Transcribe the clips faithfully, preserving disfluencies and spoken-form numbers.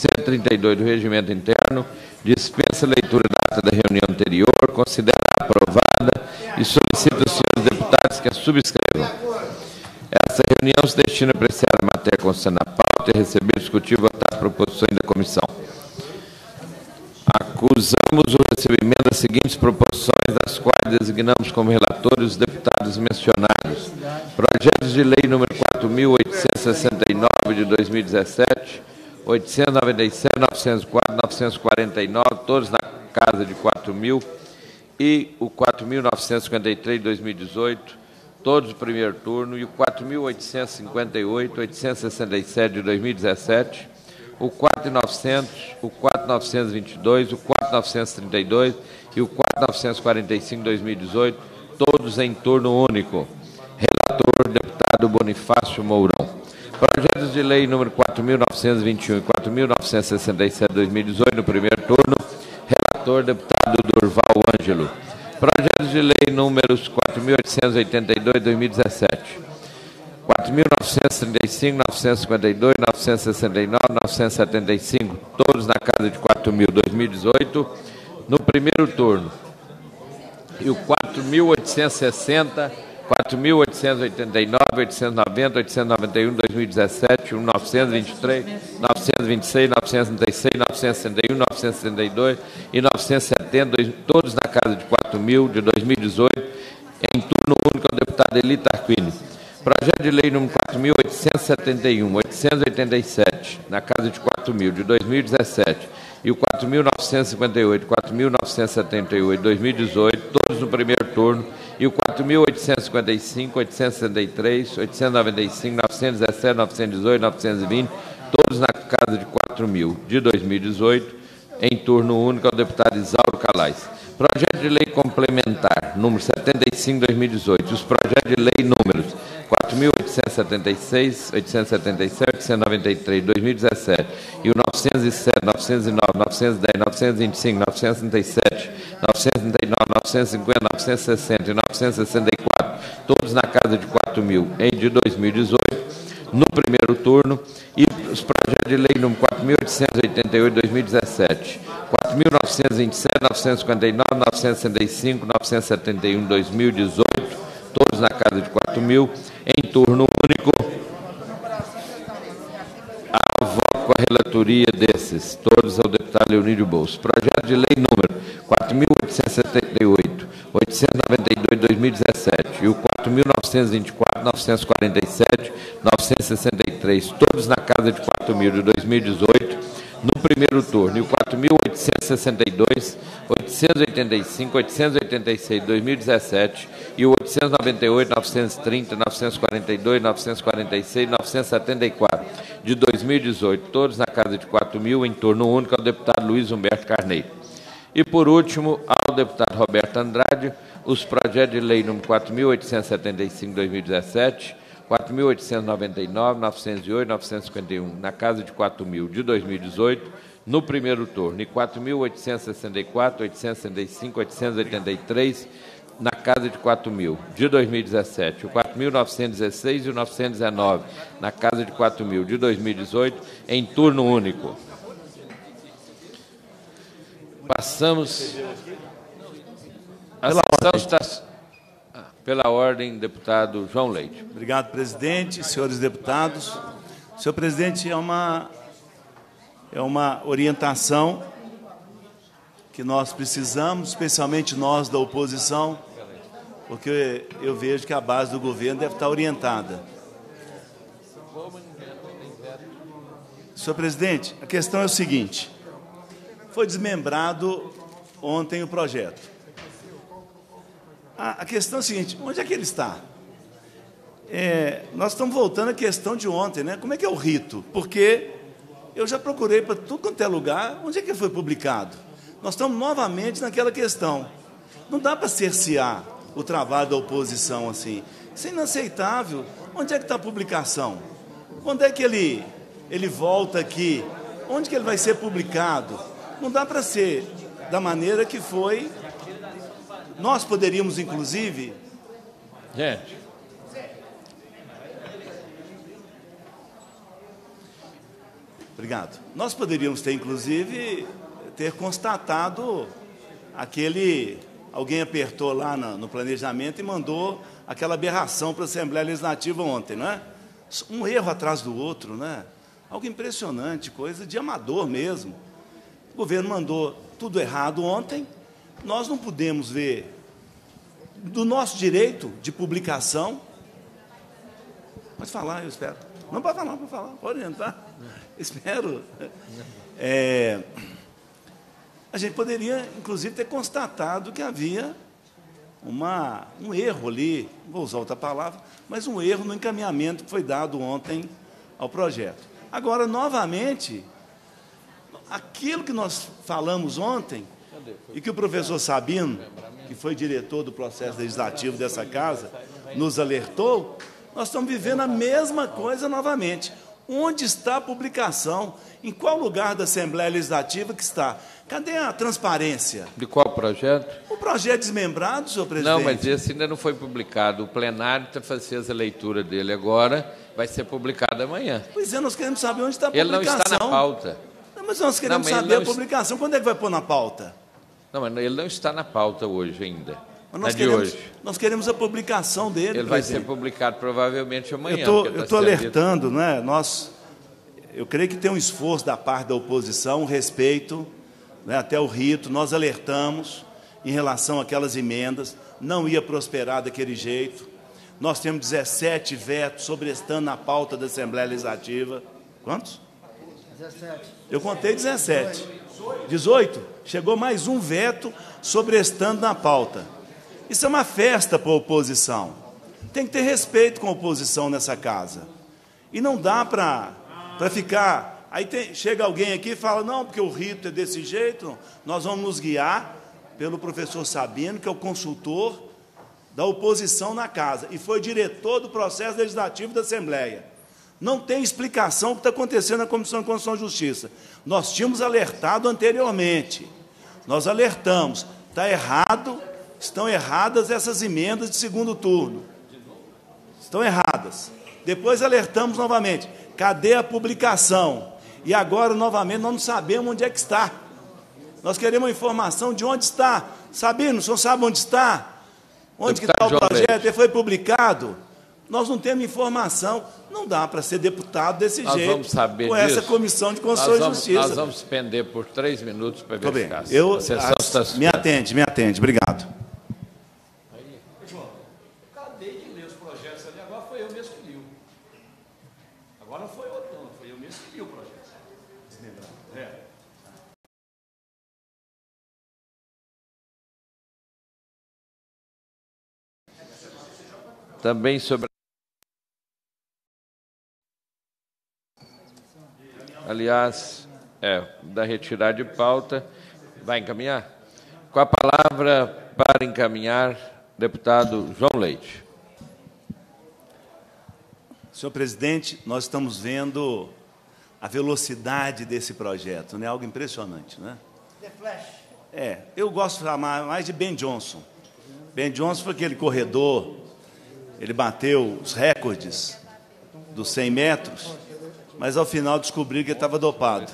cento e trinta e dois do Regimento Interno, dispensa a leitura da ata da reunião anterior, considera aprovada e solicita aos senhores deputados que a subscrevam. Essa reunião se destina a apreciar a matéria constante na pauta e receber, discutir e votar proposições da comissão. Acusamos o recebimento das seguintes proposições, das quais designamos como relatores os deputados mencionados. Projetos de lei número quatro mil oitocentos e sessenta e nove de dois mil e dezessete, oitocentos e noventa e sete, novecentos e quatro, novecentos e quarenta e nove, todos na casa de quatro mil, e o quatro mil novecentos e cinquenta e três de dois mil e dezoito, todos no primeiro turno, e o quatro mil oitocentos e cinquenta e oito, oitocentos e sessenta e sete de dois mil e dezessete, o quatro mil e novecentos, o quatro mil novecentos e vinte e dois, o quatro mil novecentos e trinta e dois e o quatro mil novecentos e quarenta e cinco de dois mil e dezoito, todos em turno único. Relator, deputado Bonifácio Mourão. Projetos de lei número quatro mil novecentos e vinte e um e quatro mil novecentos e sessenta e sete de dois mil e dezoito, no primeiro turno. Relator, deputado Durval Ângelo. Projetos de lei números quatro mil oitocentos e oitenta e dois de dois mil e dezessete. quatro mil novecentos e trinta e cinco, novecentos e cinquenta e dois, novecentos e sessenta e nove, novecentos e setenta e cinco, todos na casa de quatro mil, dois mil e dezoito, no primeiro turno. E o quatro mil oitocentos e sessenta, quatro mil oitocentos e oitenta e nove, oitocentos e noventa, oitocentos e noventa e um, dois mil e dezessete, mil novecentos e vinte e três, novecentos e vinte e seis, novecentos e trinta e seis, novecentos e sessenta e um, novecentos e setenta e dois e novecentos e setenta, todos na casa de quatro mil, de dois mil e dezoito, em turno único ao deputado Eli Tarquini. Projeto de lei número quatro mil oitocentos e setenta e um, oitocentos e oitenta e sete, na casa de quatro mil, de dois mil e dezessete, e o quatro mil novecentos e cinquenta e oito, quatro mil novecentos e setenta e oito, de dois mil e dezoito, todos no primeiro turno, e o quatro mil oitocentos e cinquenta e cinco, oitocentos e sessenta e três, oitocentos e noventa e cinco, novecentos e dezessete, novecentos e dezoito, novecentos e vinte, todos na casa de quatro mil, de dois mil e dezoito, em turno único ao deputado Isauro Calais. Projeto de lei complementar, número setenta e cinco, dois mil e dezoito, os projetos de lei números quatro mil oitocentos e setenta e seis, oitocentos e setenta e sete, oitocentos e noventa e três, dois mil e dezessete, e o novecentos e sete, novecentos e nove, novecentos e dez, novecentos e vinte e cinco, novecentos e trinta e sete, novecentos e trinta e nove, novecentos e cinquenta, novecentos e sessenta e novecentos e sessenta e quatro, todos na casa de quatro mil, em de dois mil e dezoito, no primeiro turno, e os projetos de lei número quatro mil oitocentos e oitenta e oito, dois mil e dezessete, quatro mil novecentos e vinte e sete, novecentos e cinquenta e nove, novecentos e sessenta e cinco, novecentos e setenta e um, dois mil e dezoito, todos na casa de quatro mil, em turno único. A voto com a relatoria desses, todos ao deputado Leonídio Bolso. Projeto de lei número quatro mil oitocentos e setenta e oito, oitocentos e noventa e dois, dois mil e dezessete, e o quatro mil novecentos e vinte e quatro, novecentos e quarenta e sete, novecentos e sessenta e três, todos na casa de quatro mil, de dois mil e dezoito, no primeiro turno, e o quatro mil oitocentos e sessenta e dois, oitocentos e oitenta e cinco, oitocentos e oitenta e seis, dois mil e dezessete, e o oitocentos e noventa e oito, novecentos e trinta, novecentos e quarenta e dois, novecentos e quarenta e seis, novecentos e setenta e quatro, de dois mil e dezoito, todos na casa de quatro mil, em turno único ao deputado Luiz Humberto Carneiro. E, por último, ao deputado Roberto Andrade, os projetos de lei número quatro mil oitocentos e setenta e cinco, dois mil e dezessete, quatro mil oitocentos e noventa e nove, novecentos e oito, novecentos e cinquenta e um, na casa de quatro mil, de dois mil e dezoito, no primeiro turno, e quatro mil oitocentos e sessenta e quatro, oitocentos e sessenta e cinco, oitocentos e oitenta e três, na casa de quatro mil, de dois mil e dezessete, o quatro mil novecentos e dezesseis e o novecentos e dezenove, na casa de quatro mil, de dois mil e dezoito, em turno único. Passamos... A sessão está... Pela ordem, deputado João Leite. Obrigado, presidente, senhores deputados. Senhor presidente, é uma, é uma orientação que nós precisamos, especialmente nós da oposição, porque eu vejo que a base do governo deve estar orientada. Senhor presidente, a questão é o seguinte: foi desmembrado ontem o projeto. A questão é a seguinte: onde é que ele está? É, nós estamos voltando à questão de ontem, né? Como é que é o rito? Porque eu já procurei para tudo quanto é lugar, onde é que ele foi publicado? Nós estamos novamente naquela questão. Não dá para cercear o trabalho da oposição assim. Isso é inaceitável. Onde é que está a publicação? Quando é que ele, ele volta aqui? Onde que ele vai ser publicado? Não dá para ser da maneira que foi. Nós poderíamos, inclusive... Gente... Obrigado. Nós poderíamos ter, inclusive, ter constatado aquele... Alguém apertou lá no, no planejamento e mandou aquela aberração para a Assembleia Legislativa ontem, não é? Um erro atrás do outro, né? Algo impressionante, coisa de amador mesmo. O governo mandou tudo errado ontem, nós não pudemos ver do nosso direito de publicação. Pode falar, eu espero. Não pode falar, pode falar, pode entrar. Espero. É, a gente poderia, inclusive, ter constatado que havia uma, um erro ali, vou usar outra palavra, mas um erro no encaminhamento que foi dado ontem ao projeto. Agora, novamente, aquilo que nós falamos ontem, e que o professor Sabino, que foi diretor do processo legislativo dessa casa, nos alertou, nós estamos vivendo a mesma coisa novamente. Onde está a publicação? Em qual lugar da Assembleia Legislativa que está? Cadê a transparência? De qual projeto? O projeto desmembrado, senhor presidente. Não, mas esse ainda não foi publicado. O plenário está fazendo a leitura dele agora, vai ser publicado amanhã. Pois é, nós queremos saber onde está a Ele publicação. não está na pauta. Não, mas nós queremos Não, mas saber a não publicação. Quando é que vai pôr na pauta? Não, mas ele não está na pauta hoje ainda. Mas nós, na de queremos, hoje. nós queremos a publicação dele. Ele vai presidente. ser publicado provavelmente amanhã. Eu estou alertando, né? Nós, eu creio que tem um esforço da parte da oposição, um respeito, né, até o rito. Nós alertamos em relação àquelas emendas, não ia prosperar daquele jeito. Nós temos dezessete vetos sobrestando na pauta da Assembleia Legislativa. Quantos? dezessete. Eu contei dezessete. dezoito? Chegou mais um veto sobrestando na pauta. Isso é uma festa para a oposição. Tem que ter respeito com a oposição nessa casa. E não dá para ficar... Aí tem, chega alguém aqui e fala, não, porque o rito é desse jeito, nós vamos nos guiar pelo professor Sabino, que é o consultor da oposição na casa, e foi diretor do processo legislativo da Assembleia. Não tem explicação o que está acontecendo na Comissão de Constituição e Justiça. Nós tínhamos alertado anteriormente. Nós alertamos. Está errado, estão erradas essas emendas de segundo turno. Estão erradas. Depois alertamos novamente. Cadê a publicação? E agora, novamente, nós não sabemos onde é que está. Nós queremos uma informação de onde está. Sabino, o senhor sabe onde está? Onde que está o projeto? Ele foi publicado? Nós não temos informação. Não dá para ser deputado desse nós jeito, vamos saber com disso. Essa Comissão de Constituição nós vamos, e Justiça. Nós vamos suspender por três minutos para Tô verificar. bem. Eu, a sessão a, está me atende, me atende. Obrigado. João, eu acabei de ler os projetos ali, agora foi eu mesmo que li. Agora não foi outro, não. Foi eu mesmo que li o projeto. É. Também sobre... Aliás, é, da retirada de pauta, vai encaminhar? Com a palavra para encaminhar, deputado João Leite. Senhor presidente, nós estamos vendo a velocidade desse projeto, né? Algo impressionante, né? É, eu gosto de falar mais de Ben Johnson. Ben Johnson foi aquele corredor, ele bateu os recordes dos cem metros, mas ao final descobriu que ele estava dopado.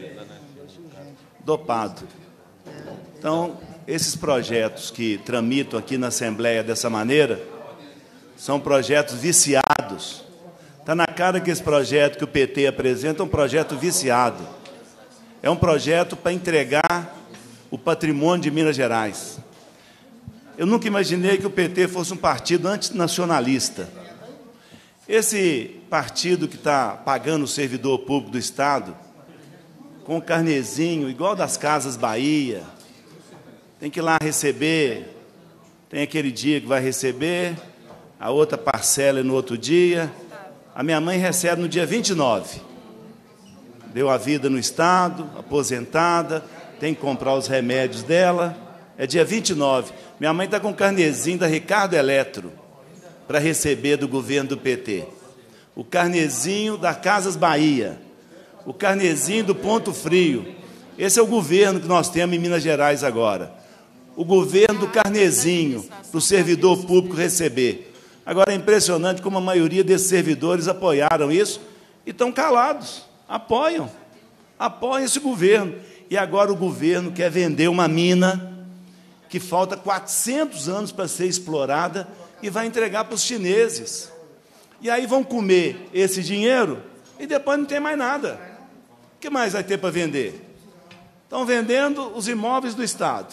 Dopado. Então, esses projetos que tramitam aqui na Assembleia dessa maneira, são projetos viciados. Está na cara que esse projeto que o P T apresenta é um projeto viciado. É um projeto para entregar o patrimônio de Minas Gerais. Eu nunca imaginei que o P T fosse um partido antinacionalista. Esse partido que está pagando o servidor público do Estado, com o carnezinho, igual das Casas Bahia, tem que ir lá receber, tem aquele dia que vai receber, a outra parcela é no outro dia. A minha mãe recebe no dia vinte e nove. Deu a vida no Estado, aposentada, tem que comprar os remédios dela, é dia vinte e nove. Minha mãe está com o carnezinho da Ricardo Eletro, para receber do governo do P T. O carnezinho da Casas Bahia, o carnezinho do Ponto Frio. Esse é o governo que nós temos em Minas Gerais agora. O governo do carnezinho, para o servidor público receber. Agora, é impressionante como a maioria desses servidores apoiaram isso e estão calados, apoiam. apoia esse governo. E agora o governo quer vender uma mina que falta quatrocentos anos para ser explorada e vai entregar para os chineses. E aí vão comer esse dinheiro e depois não tem mais nada. O que mais vai ter para vender? Estão vendendo os imóveis do Estado.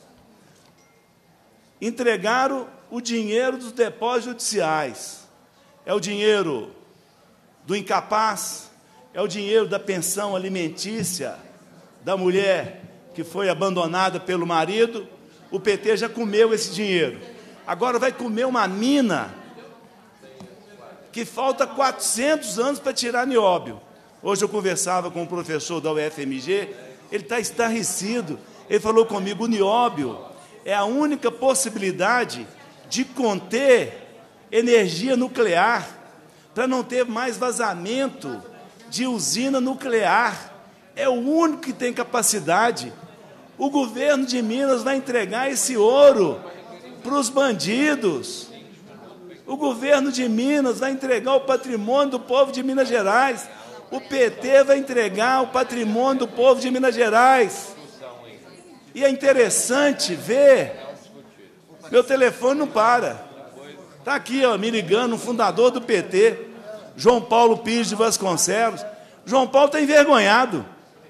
Entregaram o dinheiro dos depósitos judiciais. É o dinheiro do incapaz, é o dinheiro da pensão alimentícia da mulher que foi abandonada pelo marido. O P T já comeu esse dinheiro. Agora vai comer uma mina que falta quatrocentos anos para tirar nióbio. Hoje eu conversava com um professor da U F M G, ele está estarrecido. Ele falou comigo, o nióbio é a única possibilidade de conter energia nuclear, para não ter mais vazamento de usina nuclear. É o único que tem capacidade. O governo de Minas vai entregar esse ouro para os bandidos. O governo de Minas vai entregar o patrimônio do povo de Minas Gerais. O P T vai entregar o patrimônio do povo de Minas Gerais. E é interessante ver, meu telefone não para. Está aqui, ó, me ligando, um fundador do P T, João Paulo Pires de Vasconcelos. João Paulo está envergonhado.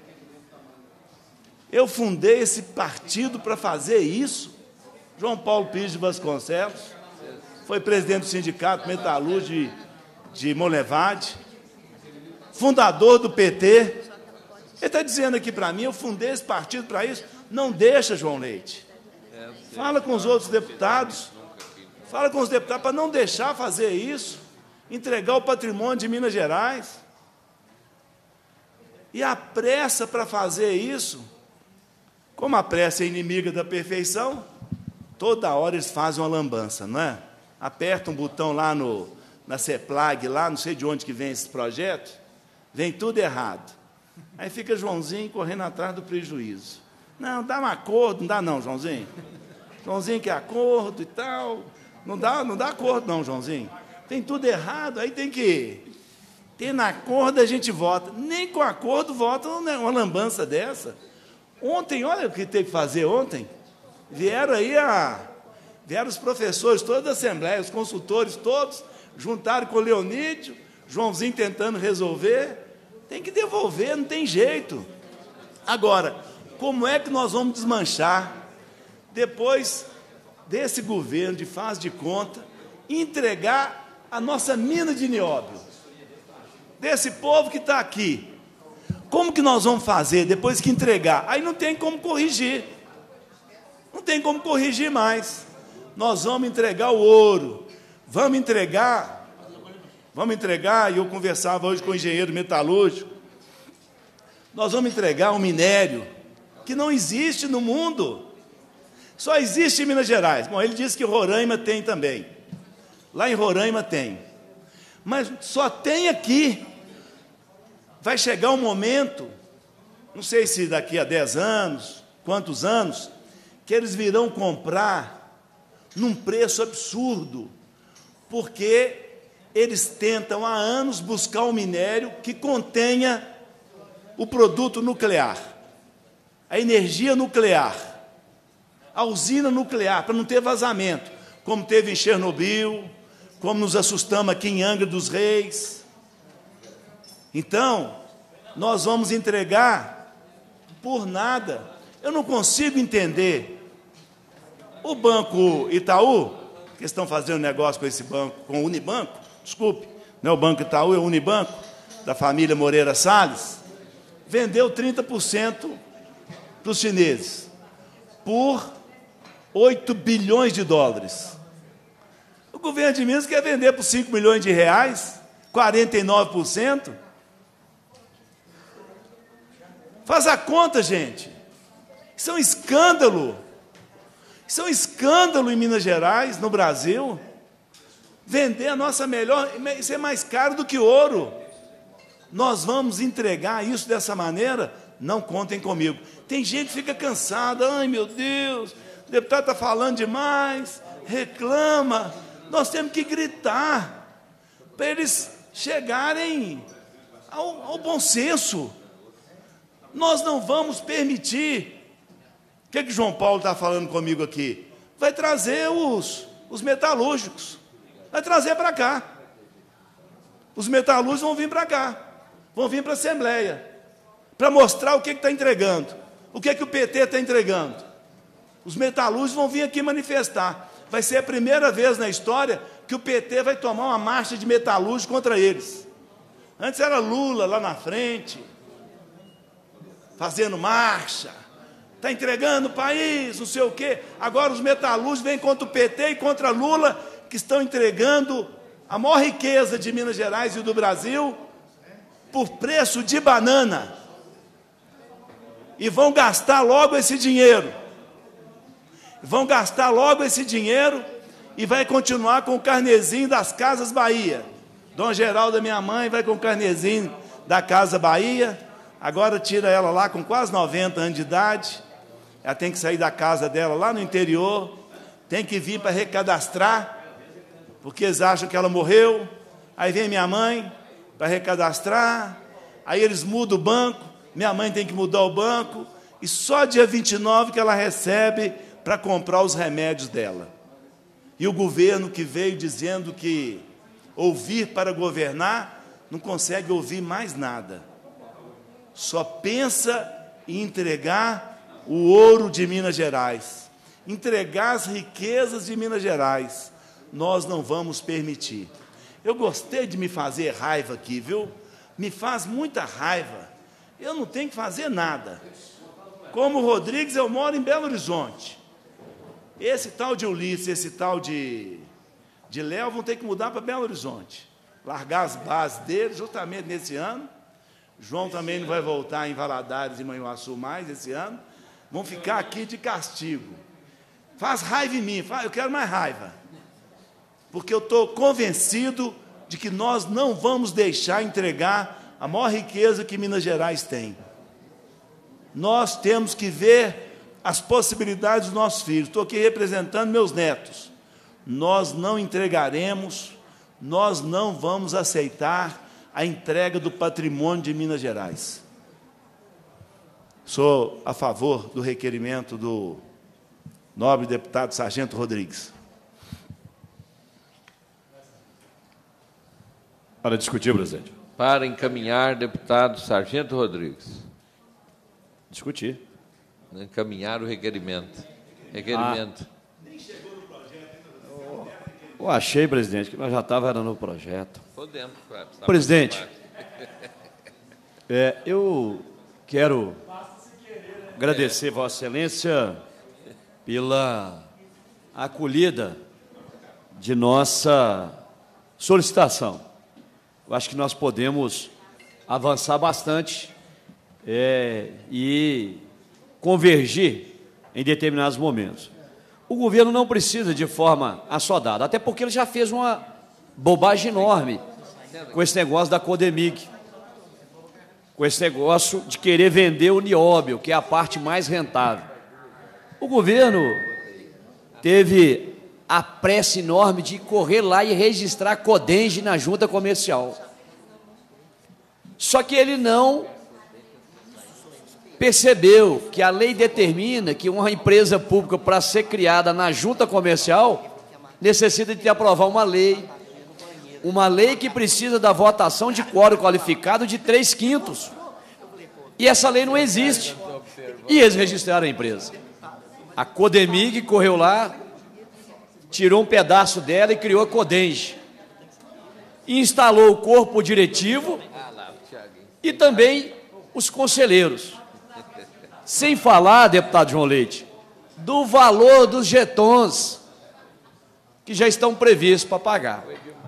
Eu fundei esse partido para fazer isso. João Paulo Pires de Vasconcelos foi presidente do Sindicato Metalúrgico de, de Molevade, fundador do P T. Ele está dizendo aqui para mim, eu fundei esse partido para isso. Não deixa, João Leite. Fala com os outros deputados. Fala com os deputados para não deixar fazer isso, entregar o patrimônio de Minas Gerais. E a pressa para fazer isso, como a pressa é inimiga da perfeição, toda hora eles fazem uma lambança, não é? Aperta um botão lá no, na CEPLAG, lá, não sei de onde que vem esse projeto, vem tudo errado. Aí fica Joãozinho correndo atrás do prejuízo. Não, dá um acordo, não dá não, Joãozinho. Joãozinho quer acordo e tal. Não dá, não dá acordo não, Joãozinho. Tem tudo errado, aí tem que... Tendo acordo a gente vota. Nem com acordo vota uma lambança dessa. Ontem, olha o que teve que fazer ontem. Vieram aí a... Vieram os professores todos da Assembleia, os consultores todos, juntaram com o Leonídio, Joãozinho tentando resolver. Tem que devolver, não tem jeito. Agora, como é que nós vamos desmanchar, depois desse governo de faz de conta, entregar a nossa mina de nióbio, desse povo que está aqui? Como que nós vamos fazer depois que entregar? Aí não tem como corrigir. Não tem como corrigir mais. Nós vamos entregar o ouro. Vamos entregar. Vamos entregar, e eu conversava hoje com o engenheiro metalúrgico. Nós vamos entregar um minério que não existe no mundo. Só existe em Minas Gerais. Bom, ele disse que Roraima tem também. Lá em Roraima tem. Mas só tem aqui. Vai chegar um momento, não sei se daqui a dez anos, quantos anos, que eles virão comprar num preço absurdo, porque eles tentam há anos buscar um minério que contenha o produto nuclear, a energia nuclear, a usina nuclear, para não ter vazamento, como teve em Chernobyl, como nos assustamos aqui em Angra dos Reis. Então, nós vamos entregar por nada. Eu não consigo entender. O Banco Itaú, que estão fazendo negócio com esse banco, com o Unibanco, desculpe, não é o Banco Itaú, é o Unibanco, da família Moreira Salles, vendeu trinta por cento para os chineses, por oito bilhões de dólares. O governo de Minas quer vender por cinco milhões de reais, quarenta e nove por cento. Faz a conta, gente. Isso é um escândalo. Isso é um escândalo em Minas Gerais, no Brasil. Vender a nossa melhor, isso é mais caro do que ouro. Nós vamos entregar isso dessa maneira? Não contem comigo. Tem gente que fica cansada. Ai, meu Deus, o deputado está falando demais, reclama. Nós temos que gritar para eles chegarem ao, ao bom senso. Nós não vamos permitir. O que, que João Paulo está falando comigo aqui? Vai trazer os, os metalúrgicos. Vai trazer para cá. Os metalúrgicos vão vir para cá. Vão vir para a Assembleia. Para mostrar o que está entregando. O que, que o P T está entregando. Os metalúrgicos vão vir aqui manifestar. Vai ser a primeira vez na história que o P T vai tomar uma marcha de metalúrgicos contra eles. Antes era Lula lá na frente, fazendo marcha, está entregando o país, não sei o quê. Agora os metalúrgicos vêm contra o P T e contra Lula, que estão entregando a maior riqueza de Minas Gerais e do Brasil por preço de banana. E vão gastar logo esse dinheiro. Vão gastar logo esse dinheiro e vai continuar com o carnezinho das Casas Bahia. Dona Geralda, minha mãe, vai com o carnezinho da Casa Bahia. Agora tira ela lá com quase noventa anos de idade. Ela tem que sair da casa dela lá no interior. Tem que vir para recadastrar, porque eles acham que ela morreu. Aí vem minha mãe para recadastrar. Aí eles mudam o banco. Minha mãe tem que mudar o banco. E só dia vinte e nove que ela recebe para comprar os remédios dela. E o governo que veio dizendo que ouvir para governar, não consegue ouvir mais nada. Só pensa em entregar o ouro de Minas Gerais, entregar as riquezas de Minas Gerais. Nós não vamos permitir. Eu gostei de me fazer raiva aqui, viu? Me faz muita raiva. Eu não tenho que fazer nada. Como o Rodrigues, eu moro em Belo Horizonte. Esse tal de Ulisses, esse tal de, de Léo vão ter que mudar para Belo Horizonte. Largar as bases dele justamente nesse ano. João também não vai voltar em Valadares e Manhuaçu mais esse ano. Vão ficar aqui de castigo. Faz raiva em mim, faz, eu quero mais raiva. Porque eu estou convencido de que nós não vamos deixar entregar a maior riqueza que Minas Gerais tem. Nós temos que ver as possibilidades dos nossos filhos. Estou aqui representando meus netos. Nós não entregaremos, nós não vamos aceitar a entrega do patrimônio de Minas Gerais. Sou a favor do requerimento do nobre deputado Sargento Rodrigues. Para discutir, presidente. Para encaminhar, deputado Sargento Rodrigues. Discutir. Encaminhar o requerimento. Requerimento. Ah. Eu achei, presidente, que nós já estávamos no projeto. Podemos, claro. Presidente, é, eu quero agradecer Vossa Excelência pela acolhida de nossa solicitação. Eu acho que nós podemos avançar bastante é, e convergir em determinados momentos. O governo não precisa de forma assodada, até porque ele já fez uma bobagem enorme com esse negócio da Codemig, com esse negócio de querer vender o nióbio, que é a parte mais rentável. O governo teve a pressa enorme de correr lá e registrar a Codenge na junta comercial. Só que ele não percebeu que a lei determina que uma empresa pública, para ser criada na junta comercial, necessita de aprovar uma lei. Uma lei que precisa da votação de quórum qualificado de três quintos. E essa lei não existe. E eles registraram a empresa. A Codemig correu lá, tirou um pedaço dela e criou a Codenge. Instalou o corpo diretivo e também os conselheiros. Sem falar, deputado João Leite, do valor dos jetons que já estão previstos para pagar.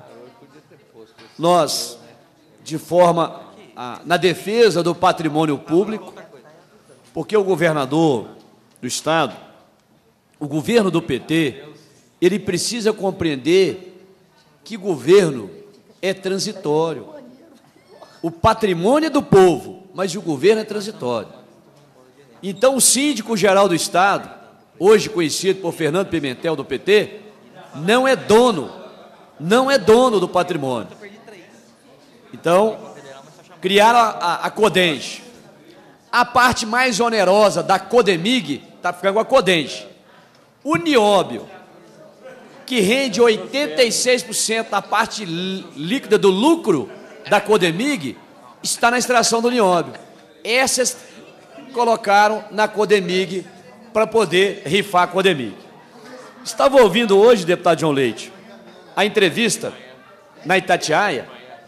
Nós, de forma, a, na defesa do patrimônio público, porque o governador do Estado, o governo do P T, ele precisa compreender que governo é transitório. O patrimônio é do povo, mas o governo é transitório. Então, o síndico-geral do Estado, hoje conhecido por Fernando Pimentel, do P T, não é dono, não é dono do patrimônio. Então, criaram a, a, a Codenge. A parte mais onerosa da Codemig está ficando com a Codenge. O nióbio, que rende oitenta e seis por cento da parte líquida do lucro da Codemig, está na extração do nióbio. Essas colocaram na Codemig para poder rifar a Codemig. Estava ouvindo hoje, deputado João Leite, a entrevista na Itatiaia.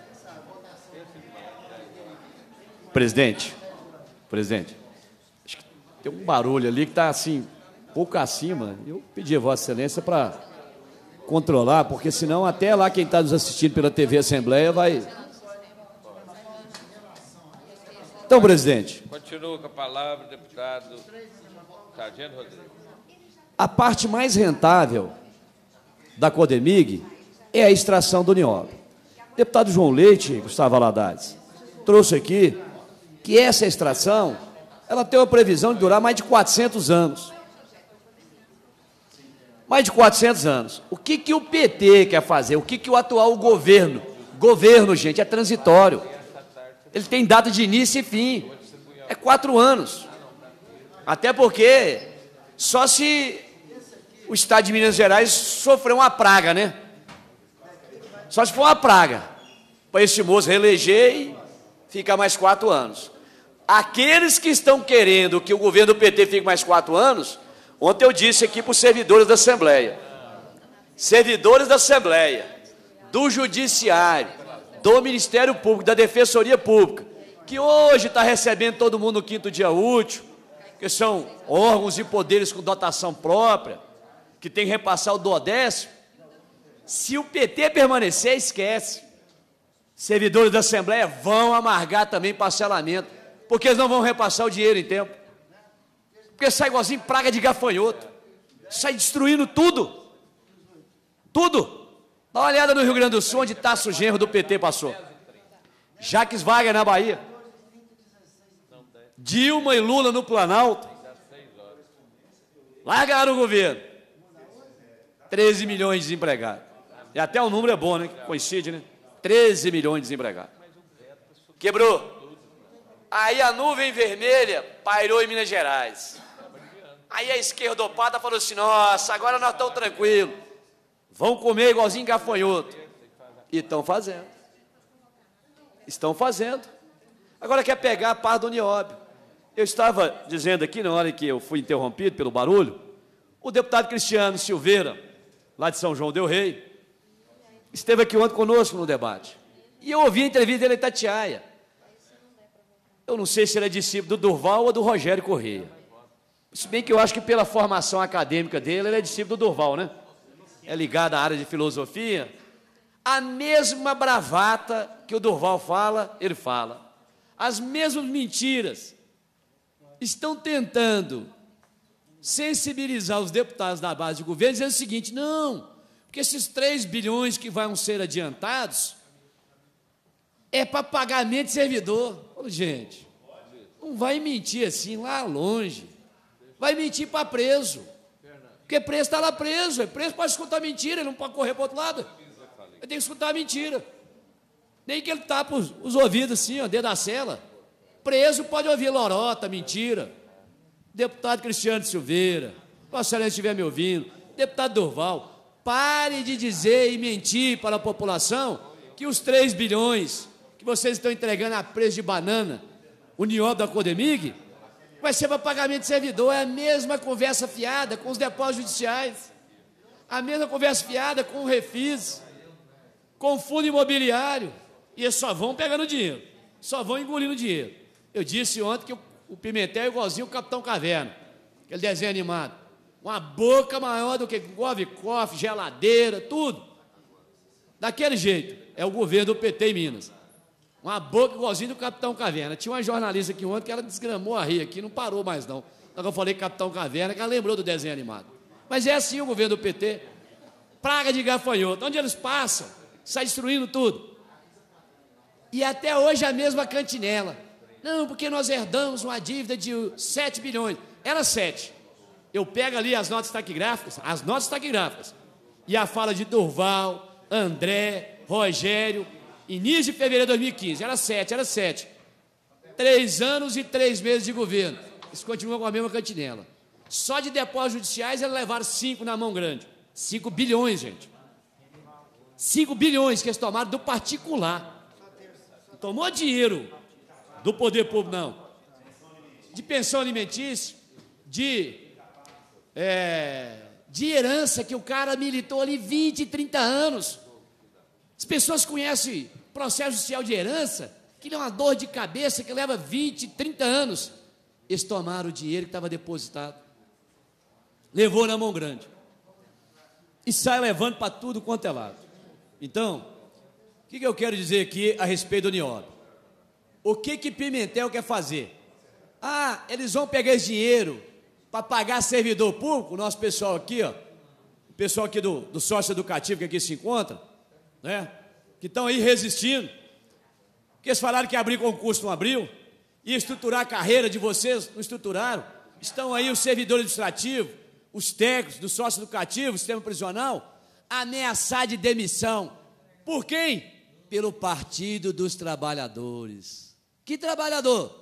Presidente, presidente, acho que tem um barulho ali que está assim, pouco acima. Eu pedi a Vossa Excelência para controlar, porque senão até lá quem está nos assistindo pela T V Assembleia vai... Então, presidente... Continua com a palavra, deputado Sargento Rodrigues. A parte mais rentável da Codemig é a extração do nióbio. O deputado João Leite, Gustavo Valadares, trouxe aqui que essa extração, ela tem uma previsão de durar mais de quatrocentos anos. Mais de quatrocentos anos. O que, que o P T quer fazer? O que, que o atual governo... Governo, gente, é transitório. Ele tem data de início e fim. É quatro anos. Até porque só se o Estado de Minas Gerais sofrer uma praga, né? Só se for uma praga. Para esse moço reeleger e ficar mais quatro anos. Aqueles que estão querendo que o governo do P T fique mais quatro anos, ontem eu disse aqui para os servidores da Assembleia, servidores da Assembleia, do Judiciário, do Ministério Público, da Defensoria Pública, que hoje está recebendo todo mundo no quinto dia útil, que são órgãos e poderes com dotação própria, que tem que repassar o duodécimo. Se o P T permanecer, esquece. Servidores da Assembleia vão amargar também parcelamento, porque eles não vão repassar o dinheiro em tempo. Porque sai igualzinho praga de gafanhoto. Sai destruindo tudo. Tudo. Dá uma olhada no Rio Grande do Sul, onde Tasso Genro do P T passou. Jacques Wagner na Bahia. Dilma e Lula no Planalto. Largaram o governo. treze milhões de desempregados. E até o número é bom, né? Coincide, né? treze milhões de desempregados. Quebrou. Aí a nuvem vermelha pairou em Minas Gerais. Aí a esquerdopata falou assim, nossa, agora nós estamos tranquilos. Vão comer igualzinho gafanhoto. E estão fazendo. Estão fazendo. Agora quer pegar a parte do nióbio. Eu estava dizendo aqui, na hora que eu fui interrompido pelo barulho, o deputado Cristiano Silveira, lá de São João del Rei, esteve aqui ontem conosco no debate. E eu ouvi a entrevista dele em Itatiaia. Eu não sei se ele é discípulo do Durval ou do Rogério Correia. Se bem que eu acho que pela formação acadêmica dele, ele é discípulo do Durval, né? É ligado à área de filosofia. A mesma bravata que o Durval fala, ele fala. As mesmas mentiras. Estão tentando sensibilizar os deputados da base de governo, dizendo o seguinte, não, porque esses três bilhões que vão ser adiantados é para pagamento de servidor. Ô, gente, não vai mentir assim lá longe. Vai mentir para preso. Porque preso está lá preso. Preso pode escutar mentira, ele não pode correr para o outro lado. Ele tem que escutar mentira. Nem que ele tapa os, os ouvidos assim, ó, dentro da cela. Preso pode ouvir lorota, mentira. Deputado Cristiano Silveira, Vossa Excelência estiver me ouvindo, deputado Durval, pare de dizer e mentir para a população que os três bilhões que vocês estão entregando a preço de banana, o nióbio da Codemig, vai ser para pagamento de servidor. É a mesma conversa fiada com os depósitos judiciais, a mesma conversa fiada com o Refis, com o fundo imobiliário, e eles só vão pegando dinheiro, só vão engolindo dinheiro. Eu disse ontem que o, o Pimentel é igualzinho o Capitão Caverna, aquele desenho animado, uma boca maior do que Govcoff, geladeira, tudo. Daquele jeito, é o governo do P T em Minas. Uma boca igualzinho do Capitão Caverna. Tinha uma jornalista aqui ontem que ela desgramou a rir aqui, não parou mais não. Quando eu falei Capitão Caverna, que ela lembrou do desenho animado. Mas é assim o governo do P T. Praga de gafanhoto. Onde eles passam, sai destruindo tudo. E até hoje a mesma cantinela. Não, porque nós herdamos uma dívida de sete bilhões. Era sete. Eu pego ali as notas taquigráficas, as notas taquigráficas, e a fala de Durval, André, Rogério, início de fevereiro de dois mil e quinze, era sete, era sete. Três anos e três meses de governo. Eles continuam com a mesma cantinela. Só de depósitos judiciais eles levaram cinco na mão grande. Cinco bilhões, gente. Cinco bilhões que eles tomaram do particular. Tomou dinheiro do poder público, não. De pensão alimentícia, de, é, de herança, que o cara militou ali vinte, trinta anos. As pessoas conhecem processo judicial de herança, que é uma dor de cabeça que leva vinte, trinta anos. Eles tomaram o dinheiro que estava depositado. Levou na mão grande. E sai levando para tudo quanto é lado. Então, o que, que eu quero dizer aqui a respeito do Nióbio? O que que Pimentel quer fazer? Ah, eles vão pegar esse dinheiro para pagar servidor público, o nosso pessoal aqui, ó, o pessoal aqui do, do sócio educativo que aqui se encontra, né, que estão aí resistindo, que eles falaram que abrir concurso não abriu, ia estruturar a carreira de vocês, não estruturaram, estão aí os servidores administrativos, os técnicos do sócio educativo, sistema prisional, ameaçar de demissão. Por quem? Pelo Partido dos Trabalhadores. Que trabalhador?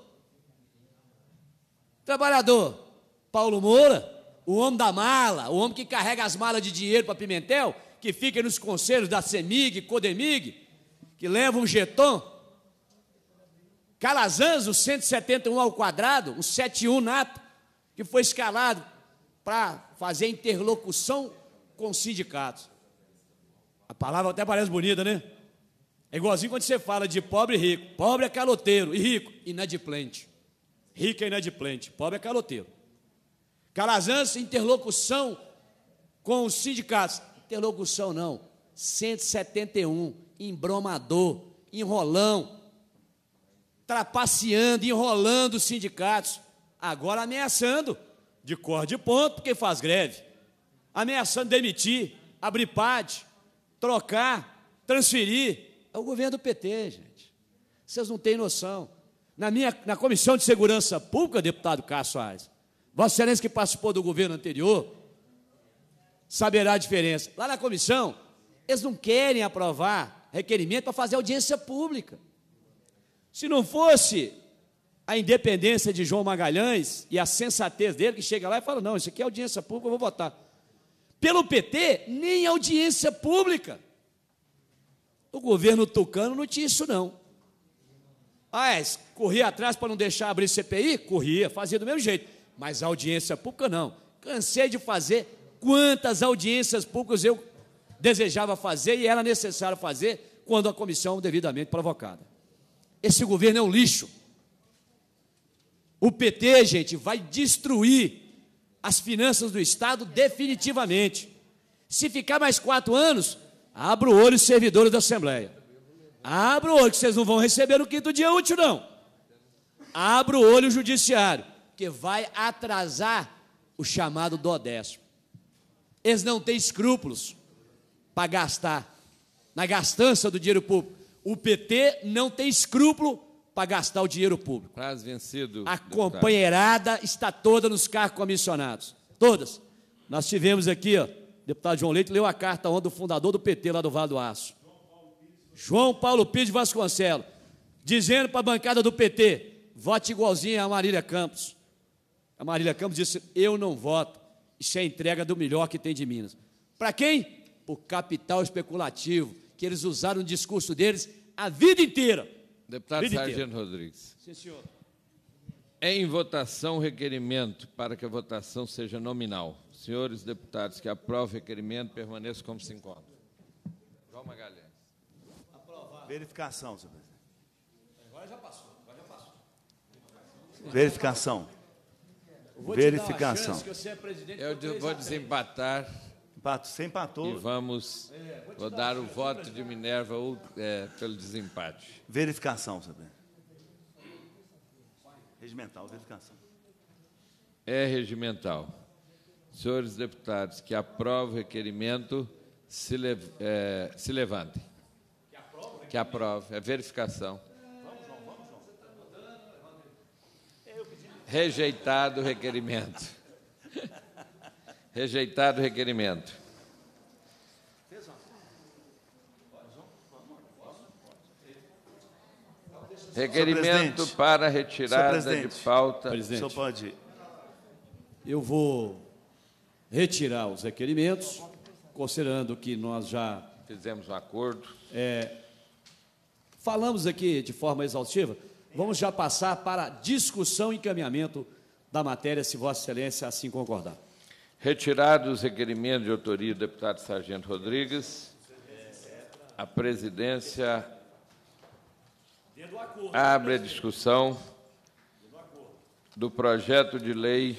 Trabalhador Paulo Moura, o homem da mala, o homem que carrega as malas de dinheiro para Pimentel, que fica nos conselhos da CEMIG, CODEMIG, que leva um jeton. Calazans, o cento e setenta e um ao quadrado, o setenta e um nato, que foi escalado para fazer interlocução com os sindicatos. A palavra até parece bonita, né? É igualzinho quando você fala de pobre e rico. Pobre é caloteiro e rico, inadimplente. Rico é inadimplente, pobre é caloteiro. Calazans, interlocução com os sindicatos. Interlocução não, cento e setenta e um, embromador, enrolão, trapaceando, enrolando os sindicatos. Agora ameaçando, de cor de ponto, porque faz greve. Ameaçando demitir, abrir P A D, trocar, transferir. É o governo do P T, gente. Vocês não têm noção. Na, minha, na Comissão de Segurança Pública, deputado Cássio Soares, Vossa Excelência que participou do governo anterior, saberá a diferença. Lá na comissão, eles não querem aprovar requerimento para fazer audiência pública. Se não fosse a independência de João Magalhães e a sensatez dele, que chega lá e fala, não, isso aqui é audiência pública, eu vou votar. Pelo P T, nem audiência pública. O governo tucano não tinha isso, não. Ah, é, corria atrás para não deixar abrir C P I? Corria, fazia do mesmo jeito. Mas audiência pública, não. Cansei de fazer quantas audiências públicas eu desejava fazer e era necessário fazer quando a comissão devidamente provocada. Esse governo é um lixo. O P T, gente, vai destruir as finanças do Estado definitivamente. Se ficar mais quatro anos, abra o olho os servidores da Assembleia. Abra o olho, que vocês não vão receber no quinto dia útil, não. Abra o olho o judiciário, que vai atrasar o chamado duodécimo. Eles não têm escrúpulos para gastar, na gastança do dinheiro público. O P T não tem escrúpulo para gastar o dinheiro público. Prazo vencido. A companheirada está toda nos cargos comissionados. Todas. Nós tivemos aqui, ó, o deputado João Leite leu a carta ontem do fundador do P T lá do Vale do Aço. João Paulo Pires de Vasconcelos, dizendo para a bancada do P T, vote igualzinho a Marília Campos. A Marília Campos disse, eu não voto, isso é entrega do melhor que tem de Minas. Para quem? Para o capital especulativo, que eles usaram o discurso deles a vida inteira. Deputado Sargento Rodrigues. Sim, senhor. Em votação, requerimento para que a votação seja nominal. Senhores deputados que aprovam o requerimento, permaneçam como se encontram. João Magalhães. Aprovado. Verificação, senhor presidente. Agora já passou. Agora já passou. Verificação. Verificação. Que você é presidente Eu vou desempatar. Empato, você empatou. E vamos, é, vou, vou dar, dar o voto presidente. de Minerva ou, é, pelo desempate. Verificação, senhor presidente. Regimental, verificação. É regimental. Senhores deputados que aprovam o requerimento, se, le, é, se levantem. Que aprova? Que aprova. É verificação. Vamos, João, vamos, João. Rejeitado o requerimento. Rejeitado o requerimento. Requerimento para retirada de pauta. Presidente, O senhor pode ir. eu vou retirar os requerimentos, considerando que nós já Fizemos um acordo. falamos aqui de forma exaustiva, vamos já passar para discussão e encaminhamento da matéria, se Vossa Excelência assim concordar. Retirados os requerimentos de autoria do deputado Sargento Rodrigues, a presidência abre a discussão do projeto de lei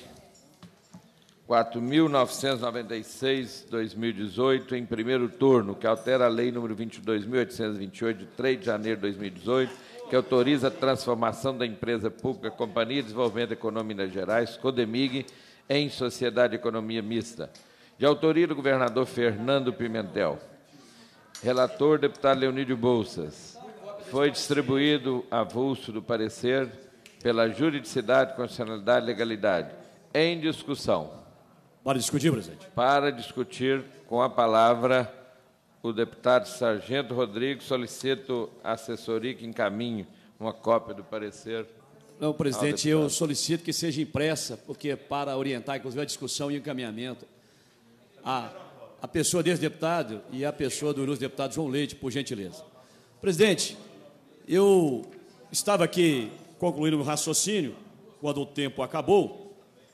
quatro mil novecentos e noventa e seis barra dois mil e dezoito, em primeiro turno, que altera a lei número vinte e dois mil oitocentos e vinte e oito, de três de janeiro de dois mil e dezoito, que autoriza a transformação da empresa pública Companhia de Desenvolvimento Econômico Minas Gerais, CODEMIG, em Sociedade de Economia Mista, de autoria do governador Fernando Pimentel. Relator, deputado Leonídio Bolsas. Foi distribuído avulso do parecer pela juridicidade, constitucionalidade e legalidade. Em discussão. Para discutir, presidente. Para discutir, com a palavra, o deputado Sargento Rodrigues. Solicito a assessoria que encaminhe uma cópia do parecer. Não, presidente, eu solicito que seja impressa, porque para orientar, inclusive, a discussão e o encaminhamento, a, a pessoa desse deputado e a pessoa do ilustre deputado João Leite, por gentileza. Presidente, eu estava aqui concluindo o meu raciocínio, quando o tempo acabou,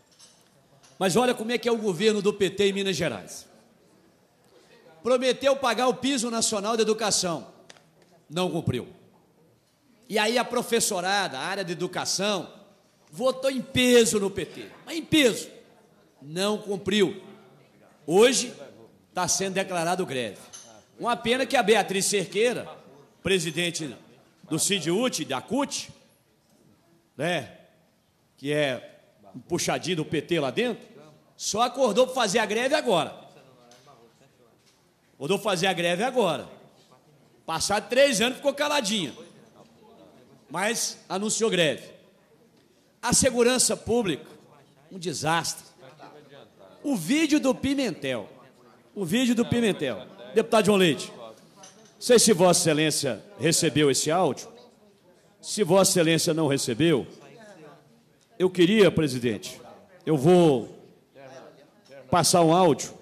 mas olha como é que é o governo do P T em Minas Gerais. Prometeu pagar o piso nacional de educação, não cumpriu. E aí a professorada, a área de educação, votou em peso no P T, mas em peso, não cumpriu. Hoje está sendo declarado greve. Uma pena que a Beatriz Cerqueira, presidente do CIDUT, da C U T, né, que é um puxadinho do P T lá dentro, só acordou para fazer a greve agora. Acordou para fazer a greve agora. Passado três anos ficou caladinha, mas anunciou greve. A segurança pública, um desastre. O vídeo do Pimentel, o vídeo do Pimentel, deputado João Leite, não sei se Vossa Excelência recebeu esse áudio. Se Vossa Excelência não recebeu, eu queria, presidente, eu vou passar um áudio,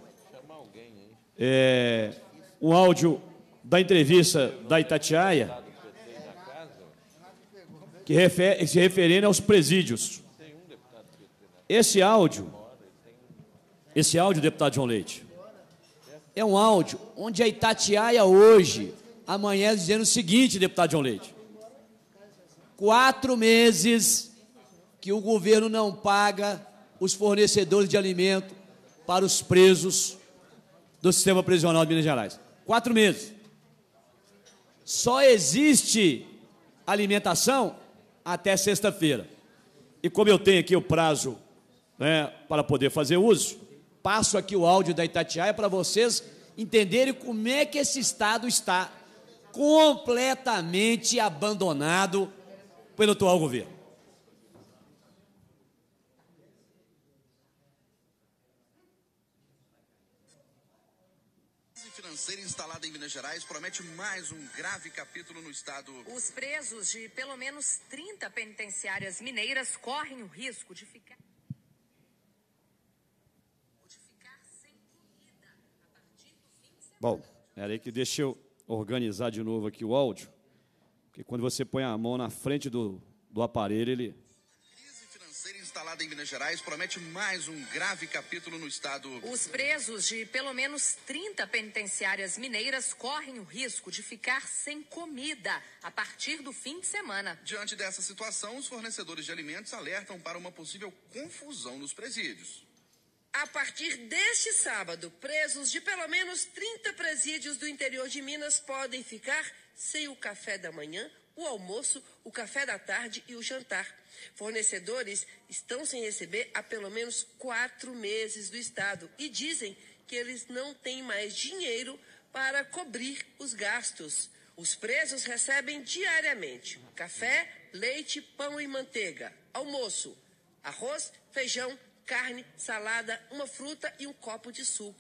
é, um áudio da entrevista da Itatiaia, que refer, se referendo aos presídios. Esse áudio, esse áudio, deputado João Leite, é um áudio onde a Itatiaia hoje amanhã dizendo o seguinte, deputado João Leite: quatro meses que o governo não paga os fornecedores de alimento para os presos do sistema prisional de Minas Gerais. Quatro meses. Só existe alimentação até sexta-feira. E como eu tenho aqui o prazo, né, para poder fazer uso, passo aqui o áudio da Itatiaia para vocês entenderem como é que esse Estado está completamente abandonado pelo atual governo. Financeira instalada em Minas Gerais promete mais um grave capítulo no estado. Os presos de pelo menos trinta penitenciárias mineiras correm o risco de ficar, de ficar sem comida a partir do fim de semana. Bom, era aí que deixa eu organizar de novo aqui o áudio, porque quando você põe a mão na frente do, do aparelho, ele... Instalada em Minas Gerais promete mais um grave capítulo no estado. Os presos de pelo menos trinta penitenciárias mineiras correm o risco de ficar sem comida a partir do fim de semana. Diante dessa situação, os fornecedores de alimentos alertam para uma possível confusão nos presídios. A partir deste sábado, presos de pelo menos trinta presídios do interior de Minas podem ficar sem o café da manhã, o almoço, o café da tarde e o jantar. Fornecedores estão sem receber há pelo menos quatro meses do Estado e dizem que eles não têm mais dinheiro para cobrir os gastos. Os presos recebem diariamente café, leite, pão e manteiga, almoço, arroz, feijão, carne, salada, uma fruta e um copo de suco.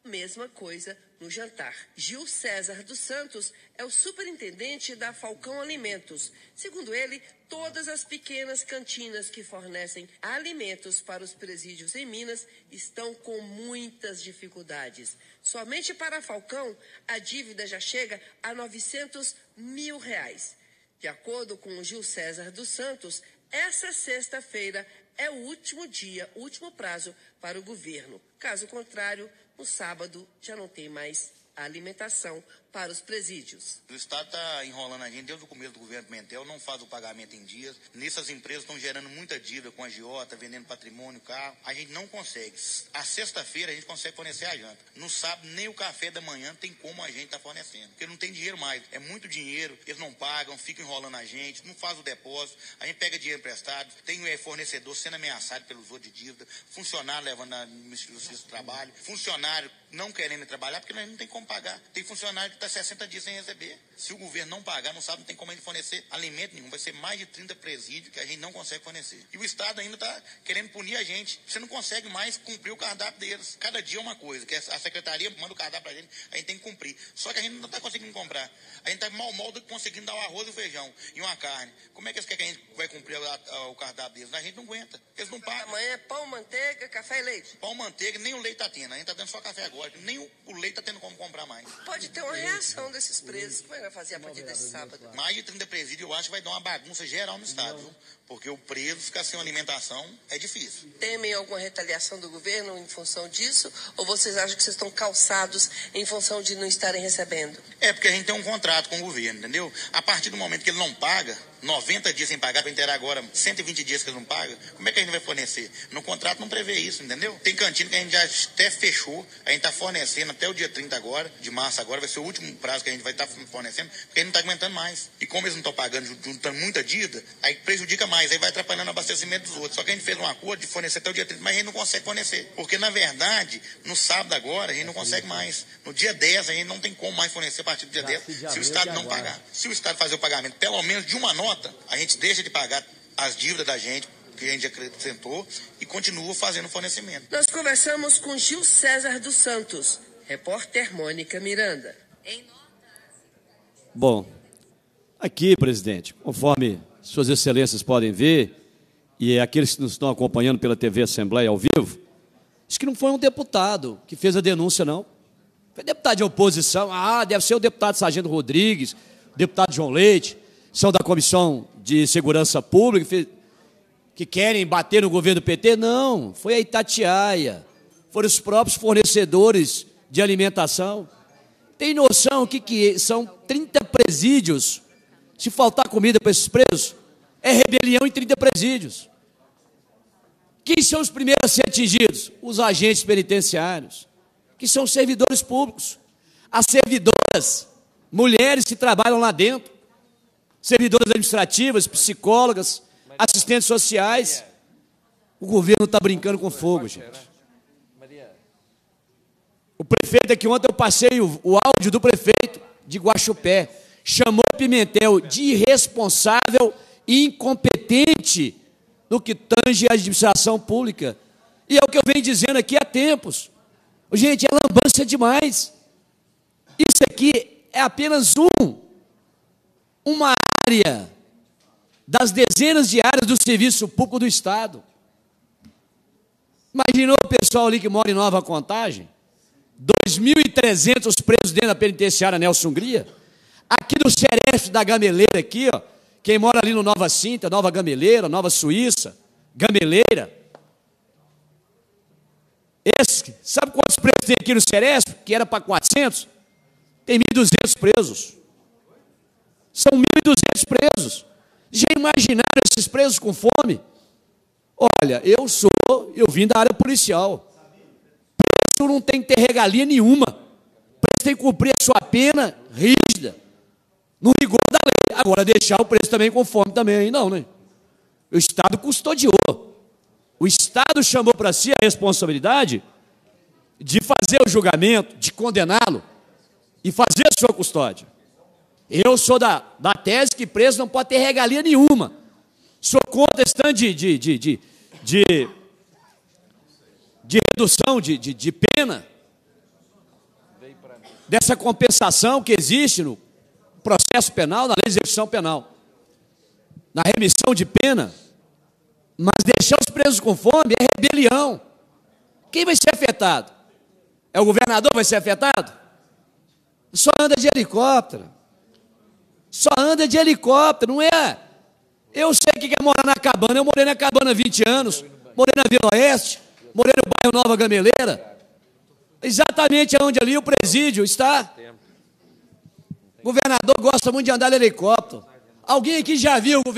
mesma coisa no jantar. Gil César dos Santos é o superintendente da Falcão Alimentos. Segundo ele, todas as pequenas cantinas que fornecem alimentos para os presídios em Minas estão com muitas dificuldades. Somente para a Falcão, a dívida já chega a novecentos mil reais. De acordo com o Gil César dos Santos, essa sexta-feira é o último dia, o último prazo para o governo. Caso contrário, no sábado já não tem mais alimentação para os presídios. O Estado está enrolando a gente desde o começo do governo Pimentel, não faz o pagamento em dias. Nessas empresas estão gerando muita dívida com a agiota, vendendo patrimônio, carro. A gente não consegue. A sexta-feira a gente consegue fornecer a janta. No sábado, nem o café da manhã tem como a gente estar tá fornecendo. Porque não tem dinheiro mais. É muito dinheiro, eles não pagam, ficam enrolando a gente, não faz o depósito. A gente pega dinheiro emprestado, tem é, fornecedor sendo ameaçado pelos outros de dívida, funcionário levando a Justiça do Trabalho, funcionário não querendo trabalhar porque nós não tem como pagar. Tem funcionário que está sessenta dias sem receber. Se o governo não pagar, não sabe, não tem como a gente fornecer alimento nenhum. Vai ser mais de trinta presídios que a gente não consegue fornecer. E o Estado ainda está querendo punir a gente. Você não consegue mais cumprir o cardápio deles. Cada dia é uma coisa, que a Secretaria manda o cardápio para a gente, a gente tem que cumprir. Só que a gente não está conseguindo comprar. A gente está mal mal conseguindo dar o arroz e o feijão e uma carne. Como é que eles querem que a gente vai cumprir a, a, o cardápio deles? A gente não aguenta. Eles não pagam. Amanhã é pão, manteiga, café e leite. Pão, manteiga, nem o leite está tendo. A gente está dando só café agora. Nem o, o leite está tendo como comprar mais. Pode ter uma reação desses presos. Como é que vai fazer a partir desse sábado? Mais de trinta presídios, eu acho que vai dar uma bagunça geral no Estado, viu? Porque o preso ficar sem alimentação é difícil. Temem alguma retaliação do governo em função disso? Ou vocês acham que vocês estão calçados em função de não estarem recebendo? É, porque a gente tem um contrato com o governo, entendeu? A partir do momento que ele não paga, noventa dias sem pagar, para interar agora cento e vinte dias que ele não paga, como é que a gente vai fornecer? No contrato não prevê isso, entendeu? Tem cantina que a gente já até fechou, a gente está fornecendo até o dia trinta agora, de março agora, vai ser o último prazo que a gente vai estar tá fornecendo, porque a gente não está aguentando mais. E como eles não estão pagando, juntando muita dívida, aí prejudica mais, aí vai atrapalhando o abastecimento dos outros. Só que a gente fez um acordo de fornecer até o dia trinta, mas a gente não consegue fornecer. Porque, na verdade, no sábado agora, a gente não consegue mais. No dia dez, a gente não tem como mais fornecer a partir do dia dez, se o Estado não pagar. Se o Estado fazer o pagamento, pelo menos de uma nota, a gente deixa de pagar as dívidas da gente, que a gente acrescentou, e continua fazendo fornecimento. Nós conversamos com Gil César dos Santos, repórter Mônica Miranda. Bom, aqui, presidente, conforme suas excelências podem ver, e aqueles que nos estão acompanhando pela T V Assembleia ao vivo, acho que não foi um deputado que fez a denúncia, não. Foi deputado de oposição. Ah, deve ser o deputado Sargento Rodrigues, o deputado João Leite, são da Comissão de Segurança Pública, que querem bater no governo do P T. Não, foi a Itatiaia, foram os próprios fornecedores de alimentação. Tem noção o que, que são trinta presídios? Se faltar comida para esses presos, é rebelião em trinta presídios. Quem são os primeiros a ser atingidos? Os agentes penitenciários, que são servidores públicos. As servidoras, mulheres que trabalham lá dentro, servidoras administrativas, psicólogas, assistentes sociais. O governo está brincando com fogo, gente. O prefeito aqui, ontem eu passei o, o áudio do prefeito de Guaxupé, chamou Pimentel de irresponsável e incompetente no que tange a administração pública. E é o que eu venho dizendo aqui há tempos. Gente, é lambança demais. Isso aqui é apenas um, uma área das dezenas de áreas do serviço público do Estado. Imaginou o pessoal ali que mora em Nova Contagem? dois mil e trezentos presos dentro da penitenciária Nelson Hungria. Aqui no Seref da Gameleira, aqui, ó, quem mora ali no Nova Cinta, Nova Gameleira, Nova Suíça, Gameleira. Esse, sabe quantos presos tem aqui no Seref? Que era para quatrocentos? Tem mil e duzentos presos. São mil e duzentos presos. Já imaginaram esses presos com fome? Olha, eu sou, eu vim da área policial. Preso não tem que ter regalia nenhuma. Preso tem que cumprir a sua pena rígida, no rigor da lei. Agora, deixar o preso também com fome também, não, né? O Estado custodiou. O Estado chamou para si a responsabilidade de fazer o julgamento, de condená-lo e fazer a sua custódia. Eu sou da, da tese que preso não pode ter regalia nenhuma. Sou contra esse tanto de, de, de, de, de, de redução de, de, de pena. dessa compensação que existe no processo penal, na lei de execução penal, na remissão de pena, mas deixar os presos com fome é rebelião. Quem vai ser afetado? É o governador que vai ser afetado? Só anda de helicóptero. Só anda de helicóptero, não é? Eu sei o que é morar na cabana. Eu morei na cabana há vinte anos, morei na Vila Oeste, morei no bairro Nova Gameleira, exatamente onde ali o presídio está. O governador gosta muito de andar de helicóptero. Alguém aqui já viu o governador?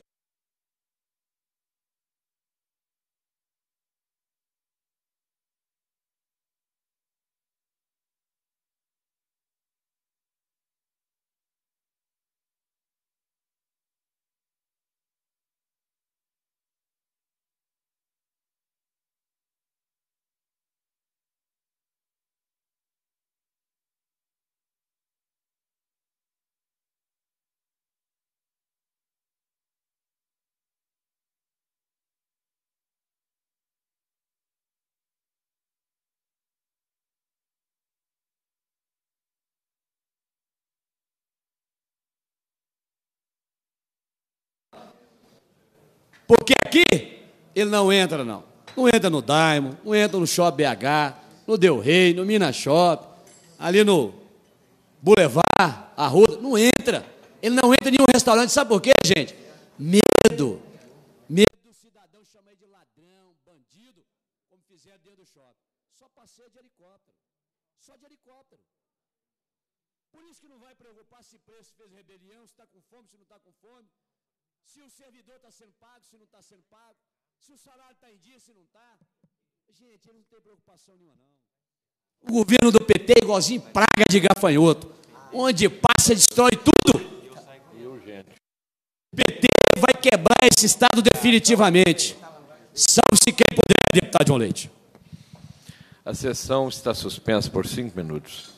Porque aqui ele não entra, não. Não entra no Daimon, não entra no Shopping B H, no Del Rey, no Minas Shop, ali no Boulevard, Arruda, não entra. Ele não entra em nenhum restaurante. Sabe por quê, gente? Medo. Medo do cidadão chamar ele de ladrão, bandido, como fizeram dentro do shopping. Só passeia de helicóptero. Só de helicóptero. Por isso que não vai preocupar se preço fez rebelião, se está com fome, se não está com fome. Se o servidor está sendo pago, se não está sendo pago, se o salário está em dia, se não está. Gente, eles não têm preocupação nenhuma, não. O governo do P T é igualzinho praga de gafanhoto. Onde passa, destrói tudo. O P T vai quebrar esse Estado definitivamente. Salve-se quem puder, deputado João Leite. A sessão está suspensa por cinco minutos.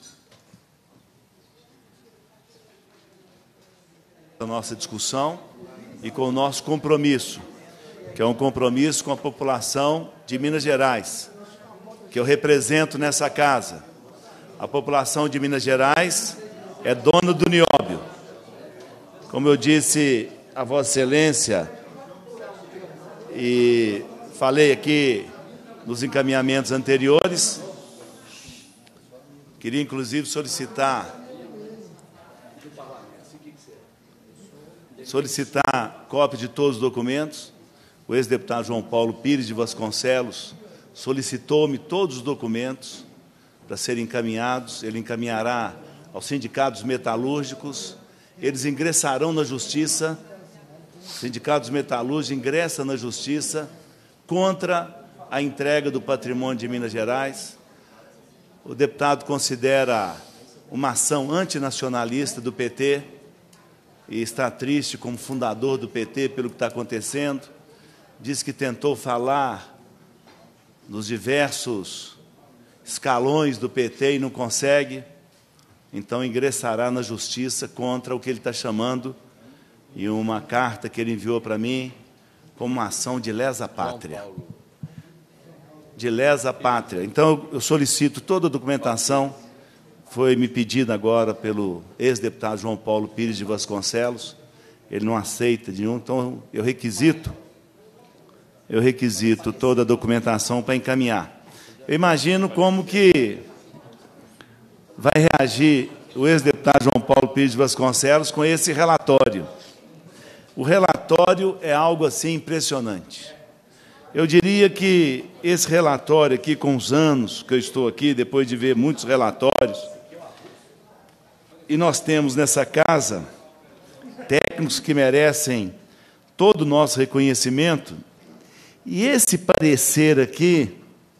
A nossa discussão e com o nosso compromisso, que é um compromisso com a população de Minas Gerais, que eu represento nessa casa. A população de Minas Gerais é dona do nióbio. Como eu disse a Vossa Excelência, e falei aqui nos encaminhamentos anteriores, queria inclusive solicitar solicitar cópia de todos os documentos. O ex-deputado João Paulo Pires de Vasconcelos solicitou-me todos os documentos para serem encaminhados. Ele encaminhará aos sindicatos metalúrgicos. Eles ingressarão na Justiça. Os sindicatos metalúrgicos ingressam na Justiça contra a entrega do patrimônio de Minas Gerais. O deputado considera uma ação antinacionalista do P T, e está triste como fundador do P T pelo que está acontecendo. Diz que tentou falar nos diversos escalões do P T e não consegue. Então ingressará na Justiça contra o que ele está chamando, e uma carta que ele enviou para mim, como uma ação de lesa pátria. De lesa pátria. Então eu solicito toda a documentação. Foi me pedido agora pelo ex-deputado João Paulo Pires de Vasconcelos. Ele não aceita de nenhum, então eu requisito, eu requisito toda a documentação para encaminhar. Eu imagino como que vai reagir o ex-deputado João Paulo Pires de Vasconcelos com esse relatório. O relatório é algo assim impressionante. Eu diria que esse relatório aqui, com os anos que eu estou aqui, depois de ver muitos relatórios, e nós temos nessa casa técnicos que merecem todo o nosso reconhecimento, e esse parecer aqui,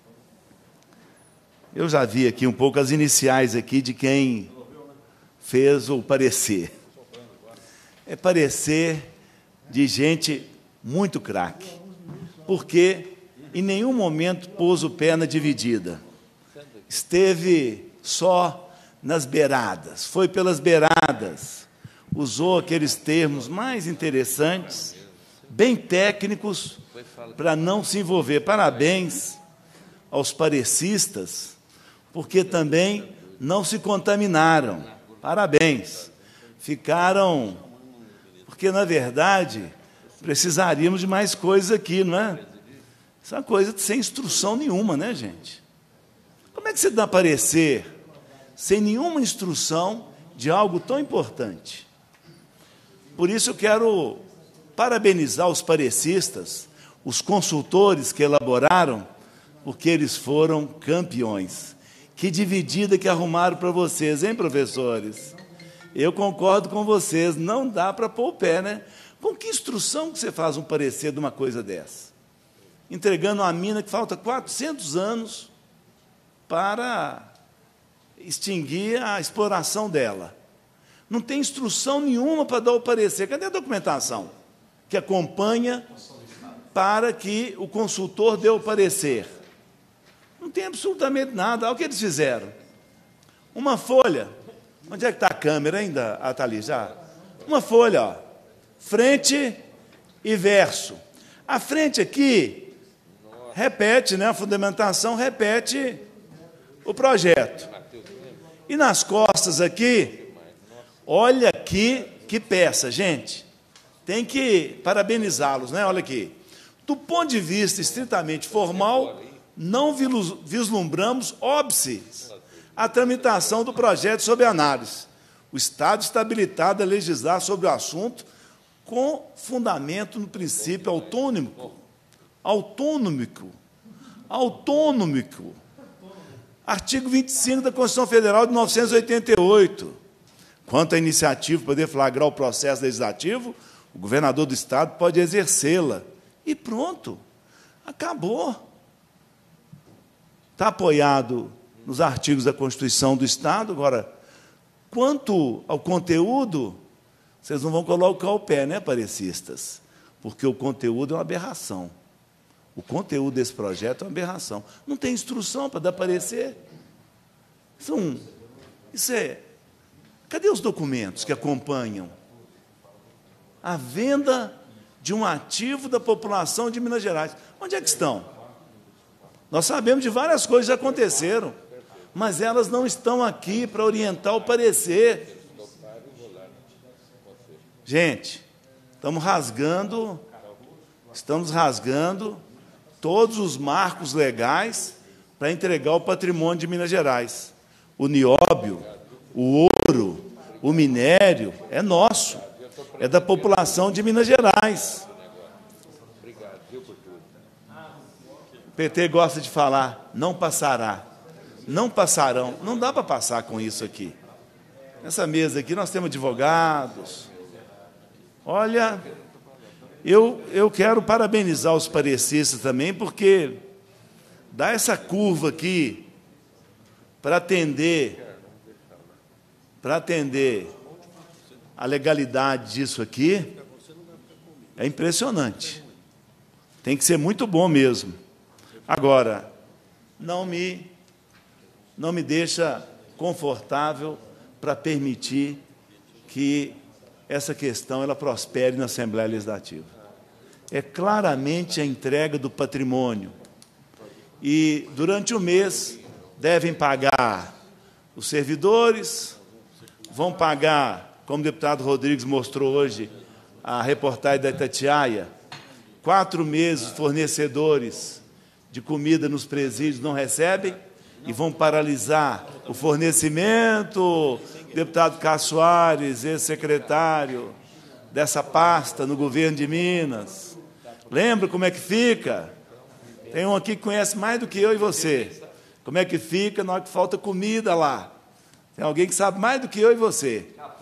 eu já vi aqui um pouco as iniciais aqui de quem fez o parecer. É parecer de gente muito craque, porque em nenhum momento pôs o pé na dividida. Esteve só nas beiradas, foi pelas beiradas, usou aqueles termos mais interessantes, bem técnicos, para não se envolver. Parabéns aos parecistas, porque também não se contaminaram. Parabéns. Ficaram... Porque, na verdade, precisaríamos de mais coisas aqui, não é? Isso é uma coisa sem instrução nenhuma, né, gente? Como é que você dá parecer sem nenhuma instrução de algo tão importante? Por isso eu quero parabenizar os parecistas, os consultores que elaboraram, porque eles foram campeões. Que dividida que arrumaram para vocês, hein, professores? Eu concordo com vocês, não dá para pôr o pé, né? Com que instrução que você faz um parecer de uma coisa dessa? Entregando uma mina que falta quatrocentos anos para extinguir a exploração dela. Não tem instrução nenhuma para dar o parecer. Cadê a documentação que acompanha para que o consultor dê o parecer? Não tem absolutamente nada. Olha o que eles fizeram. Uma folha. Onde é que está a câmera ainda, Atali? Já? Uma folha, ó. Frente e verso. A frente aqui repete, né? A fundamentação repete o projeto. E nas costas aqui, olha aqui que peça, gente. Tem que parabenizá-los, né? Olha aqui. Do ponto de vista estritamente formal, não vislumbramos óbice a tramitação do projeto sob análise. O Estado está habilitado a legislar sobre o assunto com fundamento no princípio autônomico. Autônomico. Autônomico. Artigo vinte e cinco da Constituição Federal de mil novecentos e oitenta e oito. Quanto à iniciativa para poder flagrar o processo legislativo, o governador do Estado pode exercê-la. E pronto. Acabou. Está apoiado nos artigos da Constituição do Estado. Agora, quanto ao conteúdo, vocês não vão colocar o pé, né, parecistas? Porque o conteúdo é uma aberração. O conteúdo desse projeto é uma aberração. Não tem instrução para dar parecer. Isso é, um, isso é... Cadê os documentos que acompanham a venda de um ativo da população de Minas Gerais? Onde é que estão? Nós sabemos de várias coisas que já aconteceram, mas elas não estão aqui para orientar o parecer. Gente, estamos rasgando, estamos rasgando todos os marcos legais para entregar o patrimônio de Minas Gerais. O nióbio, o ouro, o minério é nosso, é da população de Minas Gerais. O P T gosta de falar, não passará, não passarão. Não dá para passar com isso aqui. Nessa mesa aqui nós temos advogados. Olha, eu, eu quero parabenizar os parecistas também, porque dá essa curva aqui para atender, para atender a legalidade disso aqui, é impressionante. Tem que ser muito bom mesmo. Agora, não me, não me deixa confortável para permitir que essa questão ela prospere na Assembleia Legislativa. É claramente a entrega do patrimônio. E, durante o mês, devem pagar os servidores, vão pagar, como o deputado Rodrigues mostrou hoje, a reportagem da Itatiaia, quatro meses os fornecedores de comida nos presídios não recebem e vão paralisar o fornecimento. O deputado Cássio Soares, ex-secretário dessa pasta no governo de Minas. Lembra como é que fica? Tem um aqui que conhece mais do que eu e você. Como é que fica na hora que falta comida lá? Tem alguém que sabe mais do que eu e você.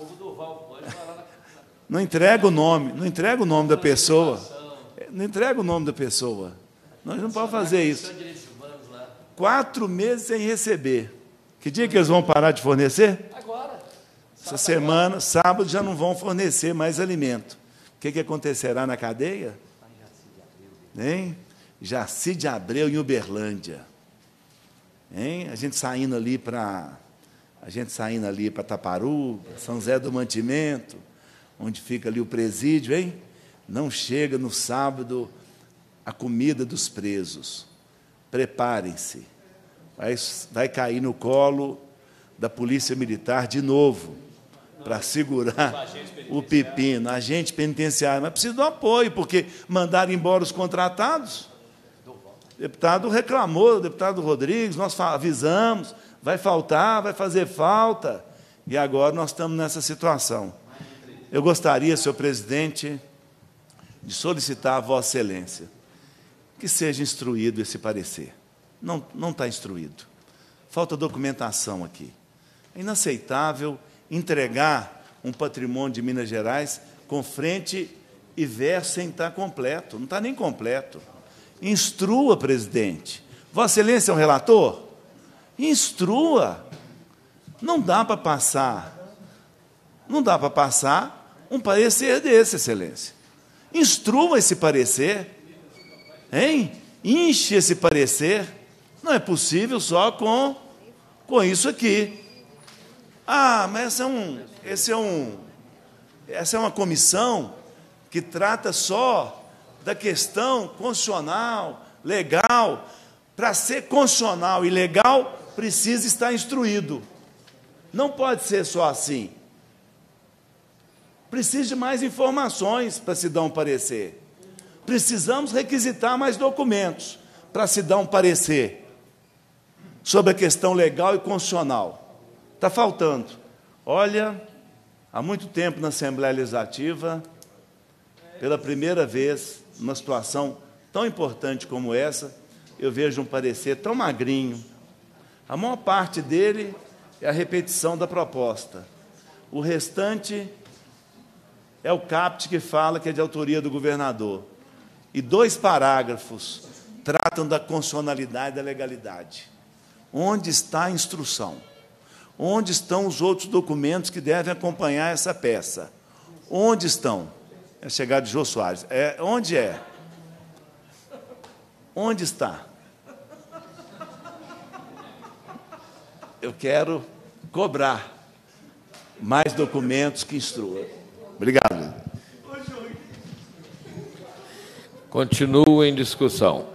Não entrega o nome, não entrega o nome da pessoa. Não entrega o nome da pessoa. Nós não podemos fazer isso. Quatro meses sem receber. Que dia que eles vão parar de fornecer? Agora. Essa semana, sábado, já não vão fornecer mais alimento. O que, que acontecerá na cadeia? Hein? Jaci de Abreu, em Uberlândia. Hein? A gente saindo ali para a gente saindo ali para Taparu, São José do Mantimento, onde fica ali o presídio, hein? Não chega no sábado a comida dos presos. Preparem-se. Vai, vai cair no colo da Polícia Militar de novo, para segurar o pepino, agente penitenciário. Mas precisa do apoio, porque mandaram embora os contratados. O deputado reclamou, o deputado Rodrigues, nós avisamos, vai faltar, vai fazer falta, e agora nós estamos nessa situação. Eu gostaria, senhor presidente, de solicitar a Vossa Excelência que seja instruído esse parecer. Não, não está instruído. Falta documentação aqui. É inaceitável entregar um patrimônio de Minas Gerais com frente e verso sem estar completo. Não está nem completo. Instrua, presidente. Vossa Excelência é um relator? Instrua. Não dá para passar. Não dá para passar um parecer desse, Excelência. Instrua esse parecer. Hein? Enche esse parecer. Não é possível só com, com isso aqui. Ah, mas esse é um, esse é um, essa é uma comissão que trata só da questão constitucional, legal. Para ser constitucional e legal, precisa estar instruído. Não pode ser só assim. Precisa de mais informações para se dar um parecer. Precisamos requisitar mais documentos para se dar um parecer sobre a questão legal e constitucional. Está faltando. Olha, há muito tempo na Assembleia Legislativa, pela primeira vez, numa situação tão importante como essa, eu vejo um parecer tão magrinho. A maior parte dele é a repetição da proposta. O restante é o caput que fala que é de autoria do governador. E dois parágrafos tratam da constitucionalidade e da legalidade. Onde está a instrução? Onde estão os outros documentos que devem acompanhar essa peça? Onde estão? É a chegada de Jô Soares. É, onde é? Onde está? Eu quero cobrar mais documentos que instruam. Obrigado. Continua em discussão.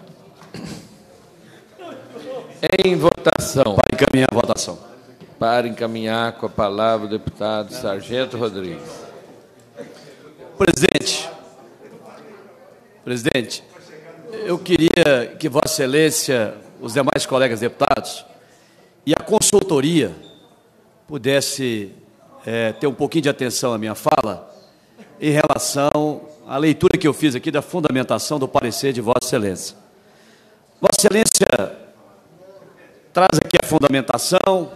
Em votação. Para encaminhar a votação. Para encaminhar com a palavra o deputado Sargento Rodrigues. Presidente, presidente, eu queria que Vossa Excelência, os demais colegas deputados e a consultoria pudesse é, ter um pouquinho de atenção à minha fala em relação à leitura que eu fiz aqui da fundamentação do parecer de Vossa Excelência. Vossa Excelência traz aqui a fundamentação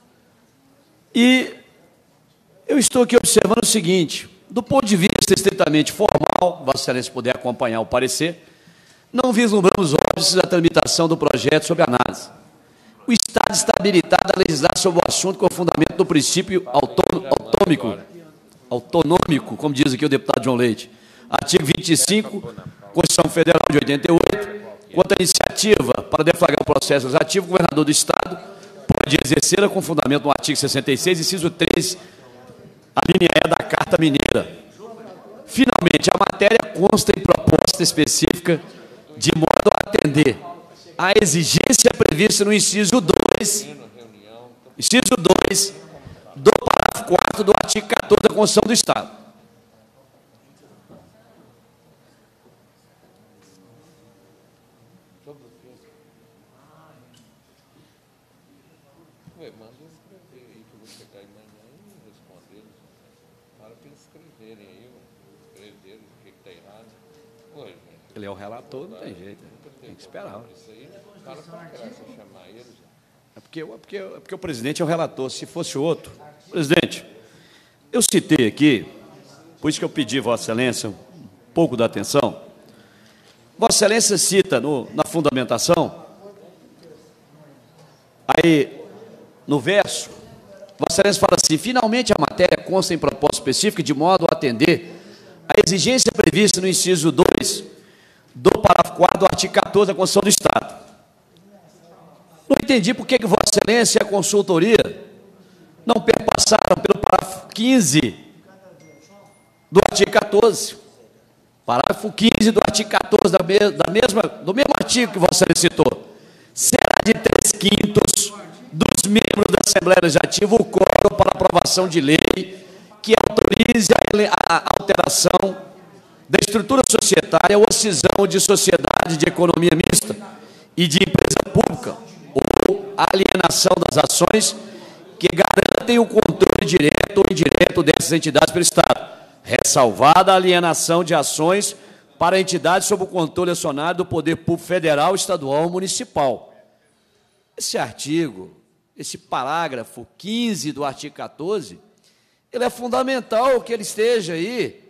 e eu estou aqui observando o seguinte: do ponto de vista estritamente formal, Vossa Excelência puder acompanhar o parecer, não vislumbramos óbices da tramitação do projeto sob análise. O Estado está habilitado a legislar sobre o assunto com o fundamento do princípio autômico, autonômico, como diz aqui o deputado João Leite. Artigo vinte e cinco, Constituição Federal de oitenta e oito, quanto à iniciativa para deflagrar o processo legislativo, o governador do Estado pode exercê-la com fundamento no artigo sessenta e seis, inciso três, a linha E da Carta Mineira. Finalmente, a matéria consta em proposta específica de modo a atender a exigência prevista no inciso dois, inciso dois do parágrafo quarto do artigo quatorze da Constituição do Estado. Ele é o relator, não tem jeito, tem que esperar. É porque, é, porque, é porque o presidente é o relator, se fosse outro. Presidente, eu citei aqui, por isso que eu pedi, Vossa Excelência, um pouco da atenção. Vossa Excelência cita no, na fundamentação, aí, no verso, Vossa Excelência fala assim: finalmente a matéria consta em proposta específica de modo a atender a exigência prevista no inciso dois do parágrafo quarto do artigo quatorze da Constituição do Estado. Não entendi por que que Vossa Excelência e a consultoria não perpassaram pelo parágrafo quinze do artigo quatorze. Parágrafo quinze do artigo quatorze da, me, da mesma, do mesmo artigo que Vossa Excelência citou. Será de três quintos dos membros da Assembleia Legislativa o código para aprovação de lei que autorize a, a alteração da estrutura societária ou a cisão de sociedade de economia mista e de empresa pública ou a alienação das ações que garantem o controle direto ou indireto dessas entidades pelo Estado, ressalvada a alienação de ações para entidades sob o controle acionário do poder público federal, estadual ou municipal. Esse artigo, esse parágrafo quinze do artigo quatorze, ele é fundamental que ele esteja aí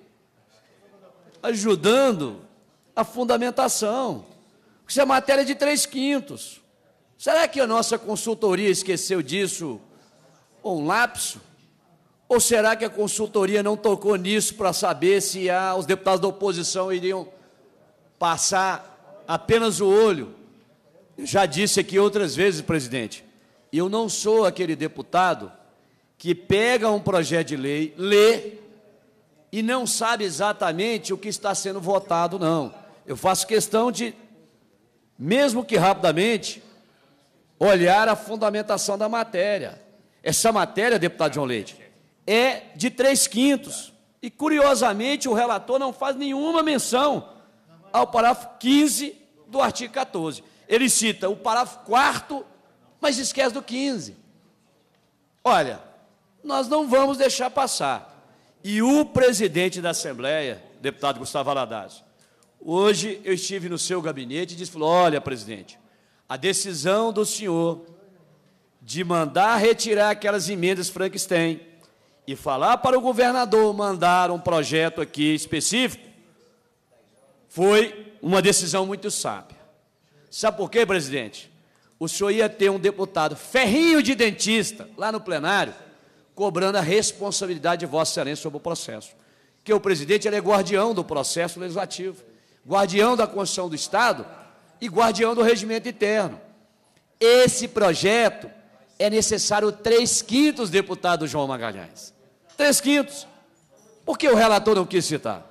ajudando a fundamentação. Isso é matéria de três quintos. Será que a nossa consultoria esqueceu disso, ou um lapso? Ou será que a consultoria não tocou nisso para saber se ah, os deputados da oposição iriam passar apenas o olho? Eu já disse aqui outras vezes, presidente, eu não sou aquele deputado que pega um projeto de lei, lê e não sabe exatamente o que está sendo votado, não. Eu faço questão de, mesmo que rapidamente, olhar a fundamentação da matéria. Essa matéria, deputado João Leite, é de três quintos. E, curiosamente, o relator não faz nenhuma menção ao parágrafo quinze do artigo quatorze. Ele cita o parágrafo quarto, mas esquece do quinze. Olha, nós não vamos deixar passar. E o presidente da Assembleia, deputado Gustavo Valadares, hoje eu estive no seu gabinete e disse, olha, presidente, a decisão do senhor de mandar retirar aquelas emendas Frankenstein e falar para o governador mandar um projeto aqui específico, foi uma decisão muito sábia. Sabe por quê, presidente? O senhor ia ter um deputado ferrinho de dentista lá no plenário, cobrando a responsabilidade de Vossa Excelência sobre o processo. Porque o presidente ele é guardião do processo legislativo, guardião da Constituição do Estado e guardião do regimento interno. Esse projeto é necessário três quintos, deputado João Magalhães. Três quintos. Por que o relator não quis citar?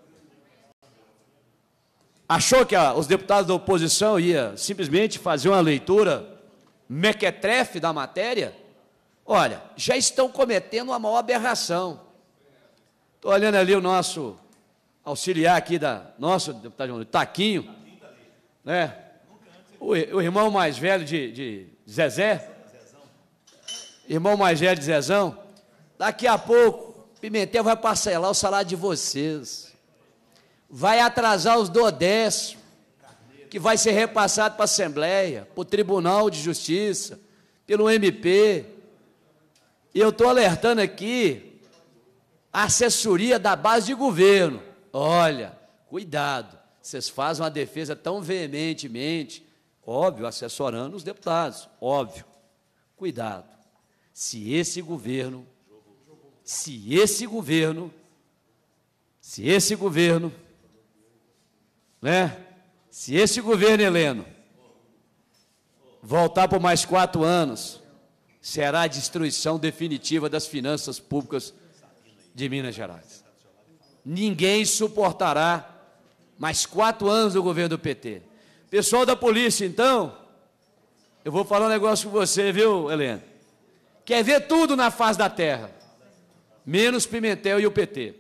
Achou que a, os deputados da oposição iam simplesmente fazer uma leitura mequetrefe da matéria? Olha, já estão cometendo uma maior aberração. Estou olhando ali o nosso auxiliar aqui, da nosso deputado João Taquinho, né? O, o irmão mais velho de, de Zezé, irmão mais velho de Zezão, daqui a pouco, Pimentel vai parcelar o salário de vocês, vai atrasar os dodécimos, que vai ser repassado para a Assembleia, para o Tribunal de Justiça, pelo M P. E eu estou alertando aqui a assessoria da base de governo. Olha, cuidado, vocês fazem uma defesa tão veementemente, óbvio, assessorando os deputados, óbvio. Cuidado, se esse governo, se esse governo, se esse governo, né, se esse governo, Heleno, voltar por mais quatro anos, será a destruição definitiva das finanças públicas de Minas Gerais. Ninguém suportará mais quatro anos do governo do P T. Pessoal da polícia, então, eu vou falar um negócio com você, viu, Helena? Quer ver tudo na face da terra, menos Pimentel e o P T.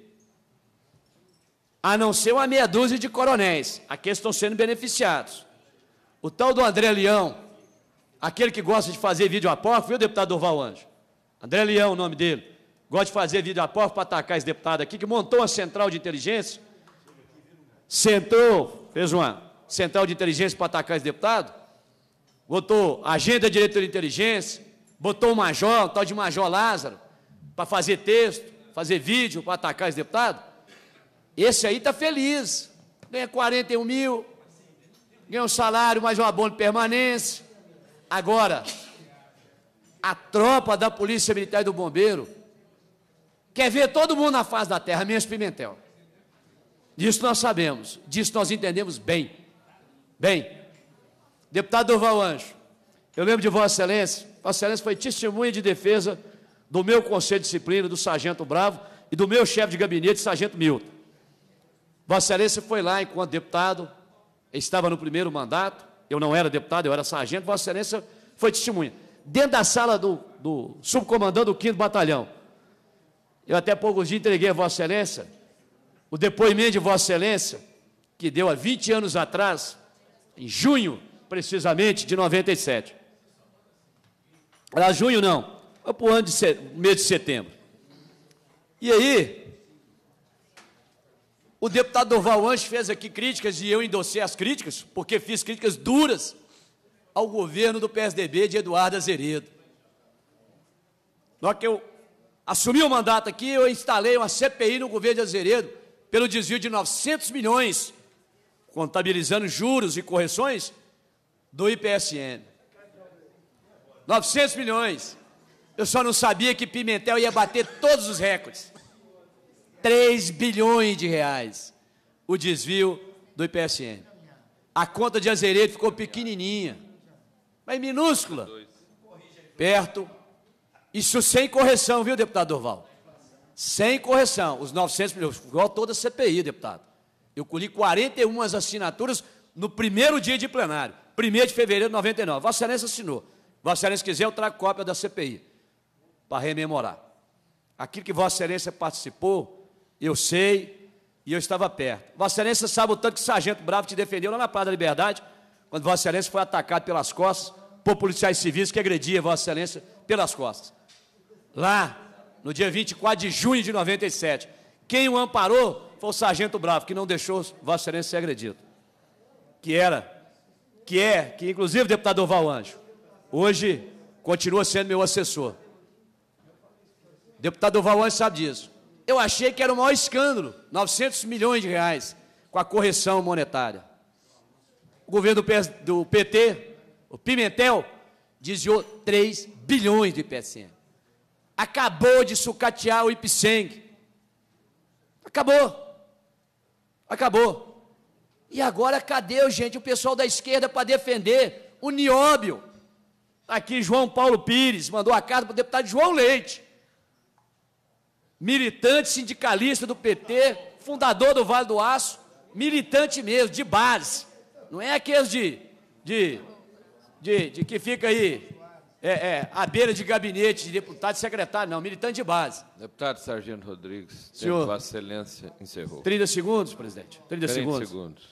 A não ser uma meia dúzia de coronéis, aqueles estão sendo beneficiados. O tal do André Leão, aquele que gosta de fazer vídeo apócrifo, viu, deputado Durval Anjo? André Leão, o nome dele. Gosta de fazer vídeo apócrifo para atacar esse deputado aqui, que montou uma central de inteligência, sentou, fez uma central de inteligência para atacar esse deputado, botou agenda de diretor de inteligência, botou um major, um tal de Major Lázaro, para fazer texto, fazer vídeo para atacar esse deputado. Esse aí está feliz, ganha quarenta e um mil, ganha um salário, mais um abono de permanência. Agora, a tropa da Polícia Militar e do Bombeiro quer ver todo mundo na face da terra, menos Pimentel. Disso nós sabemos, disso nós entendemos bem. Bem, deputado Durval Anjo, eu lembro de Vossa Excelência, Vossa Excelência foi testemunha de defesa do meu Conselho de Disciplina, do Sargento Bravo, e do meu chefe de gabinete, Sargento Milton. Vossa Excelência foi lá enquanto deputado, estava no primeiro mandato, eu não era deputado, eu era sargento, Vossa Excelência foi testemunha. dentro da sala do, do subcomandante do quinto Batalhão. Eu até poucos dias entreguei a Vossa Excelência o depoimento de Vossa Excelência, que deu há vinte anos atrás, em junho, precisamente, de noventa e sete. Era junho, não, foi para o ano de set... mês de setembro. E aí, o deputado Durval Anjos fez aqui críticas, e eu endossei as críticas, porque fiz críticas duras ao governo do P S D B de Eduardo Azeredo. Na hora que eu assumi o mandato aqui, eu instalei uma C P I no governo de Azeredo pelo desvio de novecentos milhões, contabilizando juros e correções, do I P S N. novecentos milhões. Eu só não sabia que Pimentel ia bater todos os recordes. três bilhões de reais o desvio do I P S N. A conta de Azeredo ficou pequenininha, mas minúscula, perto, isso sem correção, viu, deputado Durval? Sem correção, os novecentos milhões, igual toda a C P I, deputado. Eu colhi quarenta e uma assinaturas no primeiro dia de plenário, primeiro de fevereiro de noventa e nove. Vossa Excelência assinou. Vossa Excelência quiser, eu trago cópia da C P I, para rememorar. Aquilo que Vossa Excelência participou, eu sei, e eu estava perto. Vossa Excelência sabe o tanto que o Sargento Bravo te defendeu lá na Praia da Liberdade, quando Vossa Excelência foi atacado pelas costas por policiais civis que agrediam Vossa Excelência pelas costas. Lá, no dia vinte e quatro de junho de noventa e sete, quem o amparou foi o Sargento Bravo, que não deixou Vossa Excelência ser agredido. Que era, que é, que inclusive o deputado Durval Anjos, hoje continua sendo meu assessor. O deputado Durval Anjos sabe disso. Eu achei que era o maior escândalo, novecentos milhões de reais, com a correção monetária. O governo do, P S, do P T, o Pimentel, desviou três bilhões de I P S N. Acabou de sucatear o Ipseng. Acabou. Acabou. E agora cadê, gente, o pessoal da esquerda para defender o nióbio? Aqui João Paulo Pires mandou a carta para o deputado João Leite, militante sindicalista do P T, fundador do Vale do Aço, militante mesmo, de base. Não é aqueles de, de, de, de que fica aí é, é, à beira de gabinete de deputado e secretário, não, militante de base. Deputado Sargento Rodrigues, senhor, Vossa Excelência encerrou. trinta segundos, presidente. trinta segundos. segundos.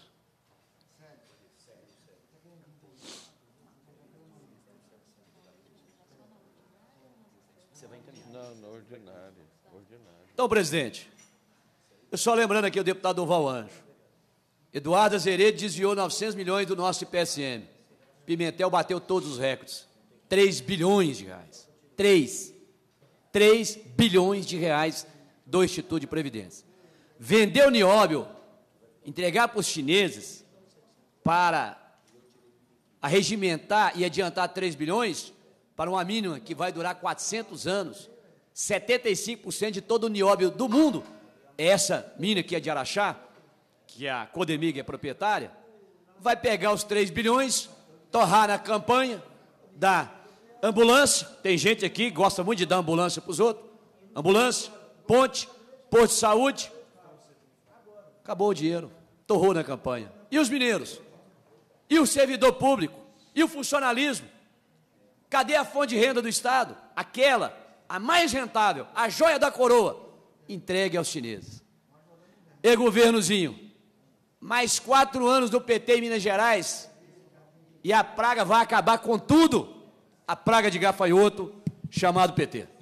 Não, não, ordinário, ordinário. Então, presidente, eu só lembrando aqui o deputado Durval Anjos, Eduardo Azeredo desviou novecentos milhões do nosso I P S M. Pimentel bateu todos os recordes. três bilhões de reais. três. três bilhões de reais do Instituto de Previdência. Vendeu nióbio, entregar para os chineses para arregimentar e adiantar três bilhões para uma mínima que vai durar quatrocentos anos. setenta e cinco por cento de todo o nióbio do mundo, essa mina que é de Araxá, que a Codemig é proprietária, vai pegar os três bilhões, torrar na campanha da ambulância. Tem gente aqui que gosta muito de dar ambulância para os outros. Ambulância, ponte, posto de saúde. Acabou o dinheiro, torrou na campanha. E os mineiros? E o servidor público? E o funcionalismo? Cadê a fonte de renda do Estado? Aquela, a mais rentável, a joia da coroa, entregue aos chineses. E governozinho, mais quatro anos do P T em Minas Gerais e a praga vai acabar com tudo, a praga de gafanhoto chamado P T.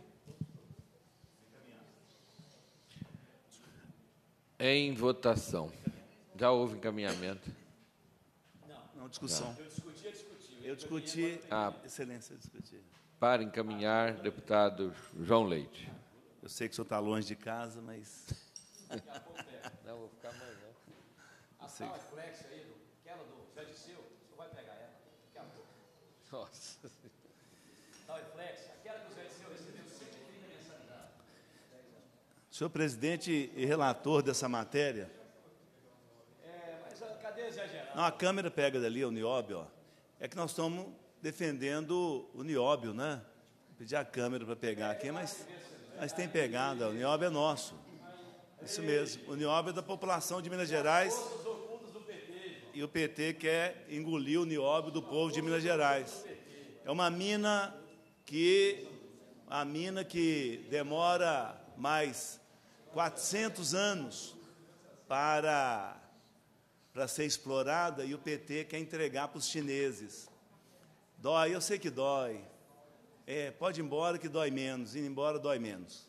Em votação. Já houve encaminhamento? Não, discussão. Eu discuti, eu discuti. Eu discuti, ah, excelência, eu discuti. Para encaminhar, deputado João Leite. Eu sei que o senhor está longe de casa, mas... Não, vou ficar mais não. A tal é flex aí, aquela do Zé Disseu, o senhor vai pegar ela. Nossa. Tal é flex, aquela que o Zé Disseu recebeu cento e trinta mensalidades. Senhor presidente e relator dessa matéria... É, mas cadê Zé Geraldo? Não, a câmera pega dali, o nióbio, ó. É que nós estamos defendendo o nióbio, né? Vou pedir a câmera para pegar aqui, mas, mas tem pegada, o nióbio é nosso. Isso mesmo, o nióbio é da população de Minas Gerais e o P T quer engolir o nióbio do povo de Minas Gerais. É uma mina que a mina que demora mais quatrocentos anos para, para ser explorada e o P T quer entregar para os chineses. Dói, eu sei que dói. É, pode ir embora que dói menos, ir embora dói menos.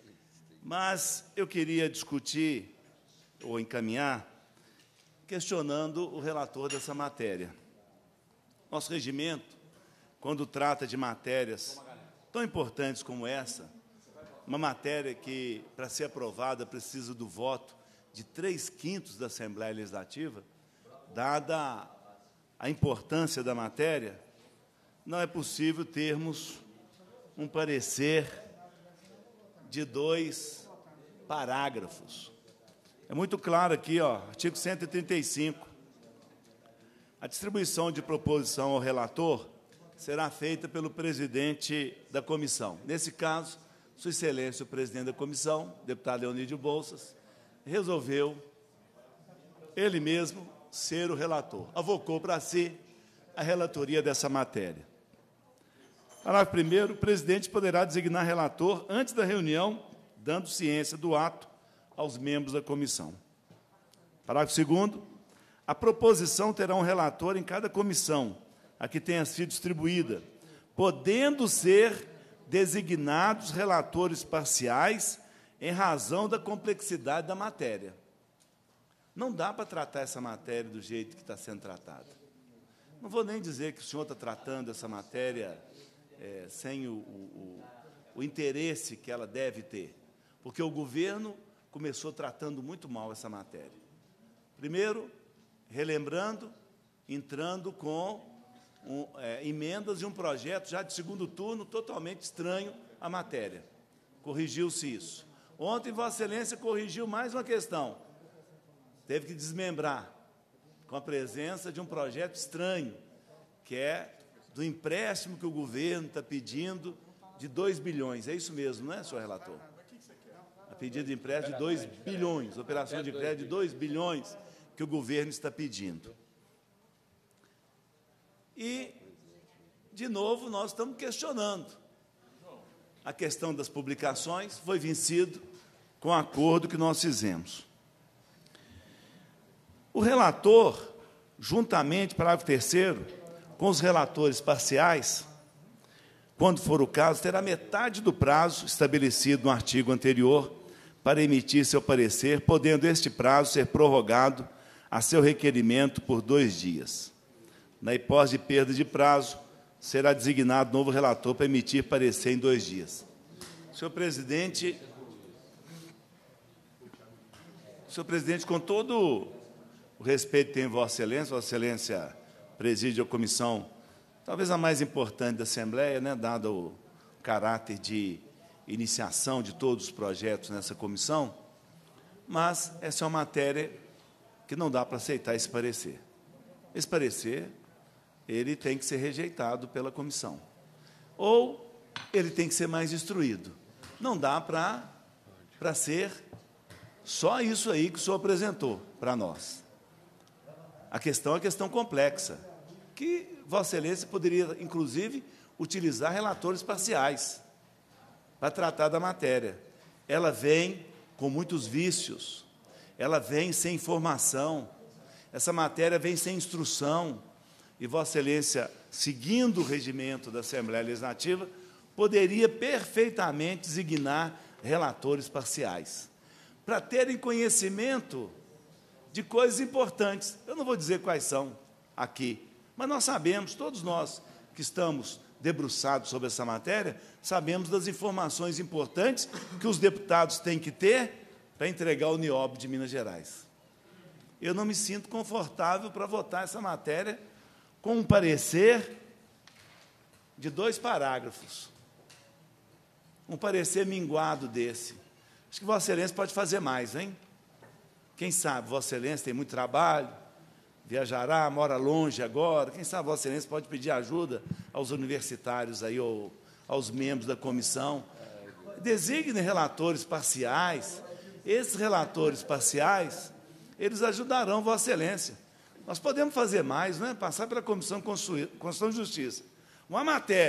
Mas eu queria discutir, ou encaminhar, questionando o relator dessa matéria. Nosso regimento, quando trata de matérias tão importantes como essa, uma matéria que, para ser aprovada, precisa do voto de três quintos da Assembleia Legislativa, dada a importância da matéria, não é possível termos um parecer de dois parágrafos. É muito claro aqui, ó, artigo cento e trinta e cinco. A distribuição de proposição ao relator será feita pelo presidente da comissão. Nesse caso, Sua Excelência, o presidente da comissão, deputado Leonídio Bolsas, resolveu ele mesmo ser o relator. Avocou para si a relatoria dessa matéria. Parágrafo primeiro, o presidente poderá designar relator antes da reunião, dando ciência do ato aos membros da comissão. Parágrafo segundo, a proposição terá um relator em cada comissão a que tenha sido distribuída, podendo ser designados relatores parciais em razão da complexidade da matéria. Não dá para tratar essa matéria do jeito que está sendo tratada. Não vou nem dizer que o senhor está tratando essa matéria é, sem o, o, o interesse que ela deve ter, porque o governo começou tratando muito mal essa matéria. Primeiro, relembrando, entrando com um, é, emendas de um projeto já de segundo turno totalmente estranho à matéria. Corrigiu-se isso. Ontem, Vossa Excelência corrigiu mais uma questão. Teve que desmembrar, com a presença de um projeto estranho, que é do empréstimo que o governo está pedindo de dois bilhões. É isso mesmo, não é, senhor relator? A pedido de empréstimo de dois bilhões, operação de crédito de dois bilhões que o governo está pedindo. E, de novo, nós estamos questionando. A questão das publicações foi vencido com o acordo que nós fizemos. O relator, juntamente, parágrafo terceiro, com os relatores parciais, quando for o caso, terá metade do prazo estabelecido no artigo anterior para emitir seu parecer, podendo este prazo ser prorrogado a seu requerimento por dois dias. Na hipótese de perda de prazo, será designado novo relator para emitir parecer em dois dias. Senhor presidente, senhor presidente, com todo o respeito que tem Vossa Excelência, Vossa Excelência preside a comissão, talvez a mais importante da Assembleia, né, dado o caráter de iniciação de todos os projetos nessa comissão, mas essa é uma matéria que não dá para aceitar esse parecer. Esse parecer, ele tem que ser rejeitado pela comissão. Ou ele tem que ser mais instruído. Não dá para para ser só isso aí que o senhor apresentou para nós. A questão é questão complexa, que Vossa Excelência poderia, inclusive, utilizar relatores parciais para tratar da matéria. Ela vem com muitos vícios, ela vem sem informação, essa matéria vem sem instrução, e Vossa Excelência, seguindo o regimento da Assembleia Legislativa, poderia perfeitamente designar relatores parciais, para terem conhecimento de coisas importantes. Eu não vou dizer quais são aqui, mas nós sabemos, todos nós que estamos debruçados sobre essa matéria, sabemos das informações importantes que os deputados têm que ter para entregar o NIOB de Minas Gerais. Eu não me sinto confortável para votar essa matéria com um parecer de dois parágrafos. Um parecer minguado desse. Acho que Vossa Excelência pode fazer mais, hein? Quem sabe, Vossa Excelência tem muito trabalho, viajará, mora longe agora, quem sabe Vossa Excelência pode pedir ajuda aos universitários, aí, ou aos membros da comissão. Designe relatores parciais. Esses relatores parciais, eles ajudarão Vossa Excelência. Nós podemos fazer mais, não é? Passar pela Comissão de Constituição e Justiça. Uma matéria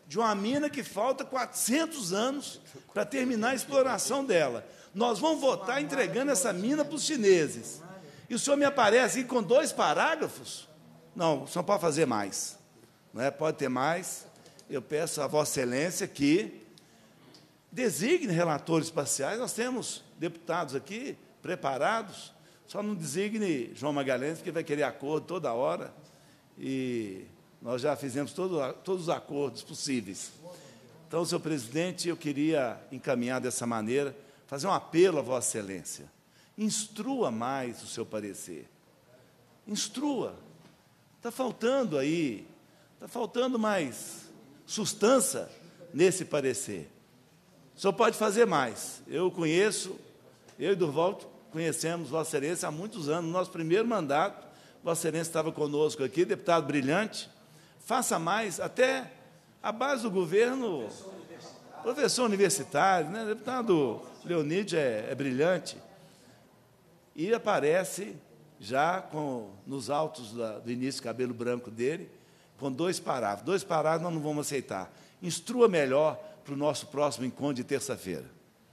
de uma mina que falta quatrocentos anos para terminar a exploração dela. Nós vamos votar entregando essa mina para os chineses. E o senhor me aparece aqui com dois parágrafos? Não, o senhor pode fazer mais. Não é? Pode ter mais. Eu peço a Vossa Excelência que designe relatores parciais. Nós temos deputados aqui preparados, só não designe João Magalhães, que vai querer acordo toda hora. E nós já fizemos todo, todos os acordos possíveis. Então, senhor presidente, eu queria encaminhar dessa maneira, fazer um apelo a Vossa Excelência. Instrua mais o seu parecer. Instrua. Está faltando aí, está faltando mais substância nesse parecer. O senhor pode fazer mais. Eu conheço, eu e Durval conhecemos Vossa Excelência há muitos anos. No nosso primeiro mandato, Vossa Excelência estava conosco aqui, deputado brilhante. Faça mais, até a base do governo, professor universitário, né? Deputado Leonídio é, é brilhante. E aparece já com, nos autos da, do início, cabelo branco dele, com dois parágrafos. Dois parágrafos nós não vamos aceitar. Instrua melhor para o nosso próximo encontro de terça-feira.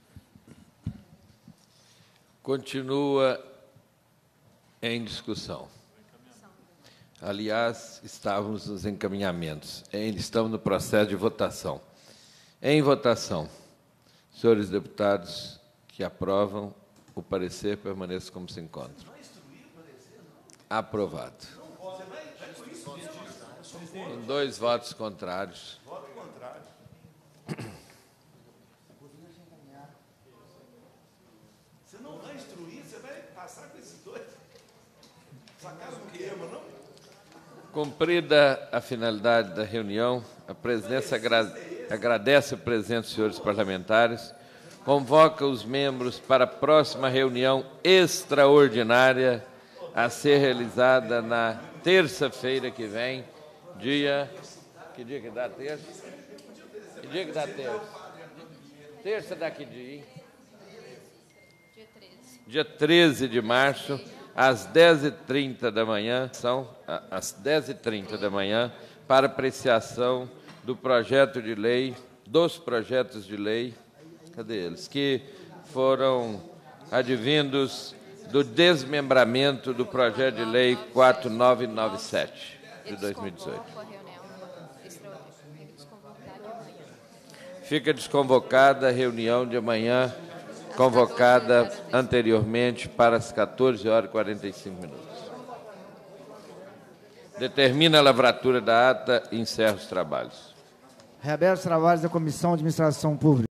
Continua em discussão. Aliás, estávamos nos encaminhamentos. Estamos no processo de votação. Em votação, senhores deputados que aprovam o parecer, permaneçam como se encontram. Aprovado. Com dois votos contrários. Voto contrário. Você não vai instruir, você vai passar com esses dois. Essa casa não queima, não? Cumprida a finalidade da reunião, a presidência agra agradece a presença dos senhores parlamentares, convoca os membros para a próxima reunião extraordinária a ser realizada na terça-feira que vem, dia... Que dia que dá terça? Que dia que dá terça? Terça dá que dia, hein? Dia treze. Dia treze de março, às dez e trinta da manhã, são às dez e trinta da manhã, para apreciação do projeto de lei, dos projetos de lei, cadê eles? Que foram advindos do desmembramento do projeto de lei quatro mil novecentos e noventa e sete, de dois mil e dezoito. Fica desconvocada a reunião de amanhã, convocada anteriormente para as quatorze horas e quarenta e cinco minutos. Determina a lavratura da ata e encerra os trabalhos. Reabertos os trabalhos da Comissão de Administração Pública.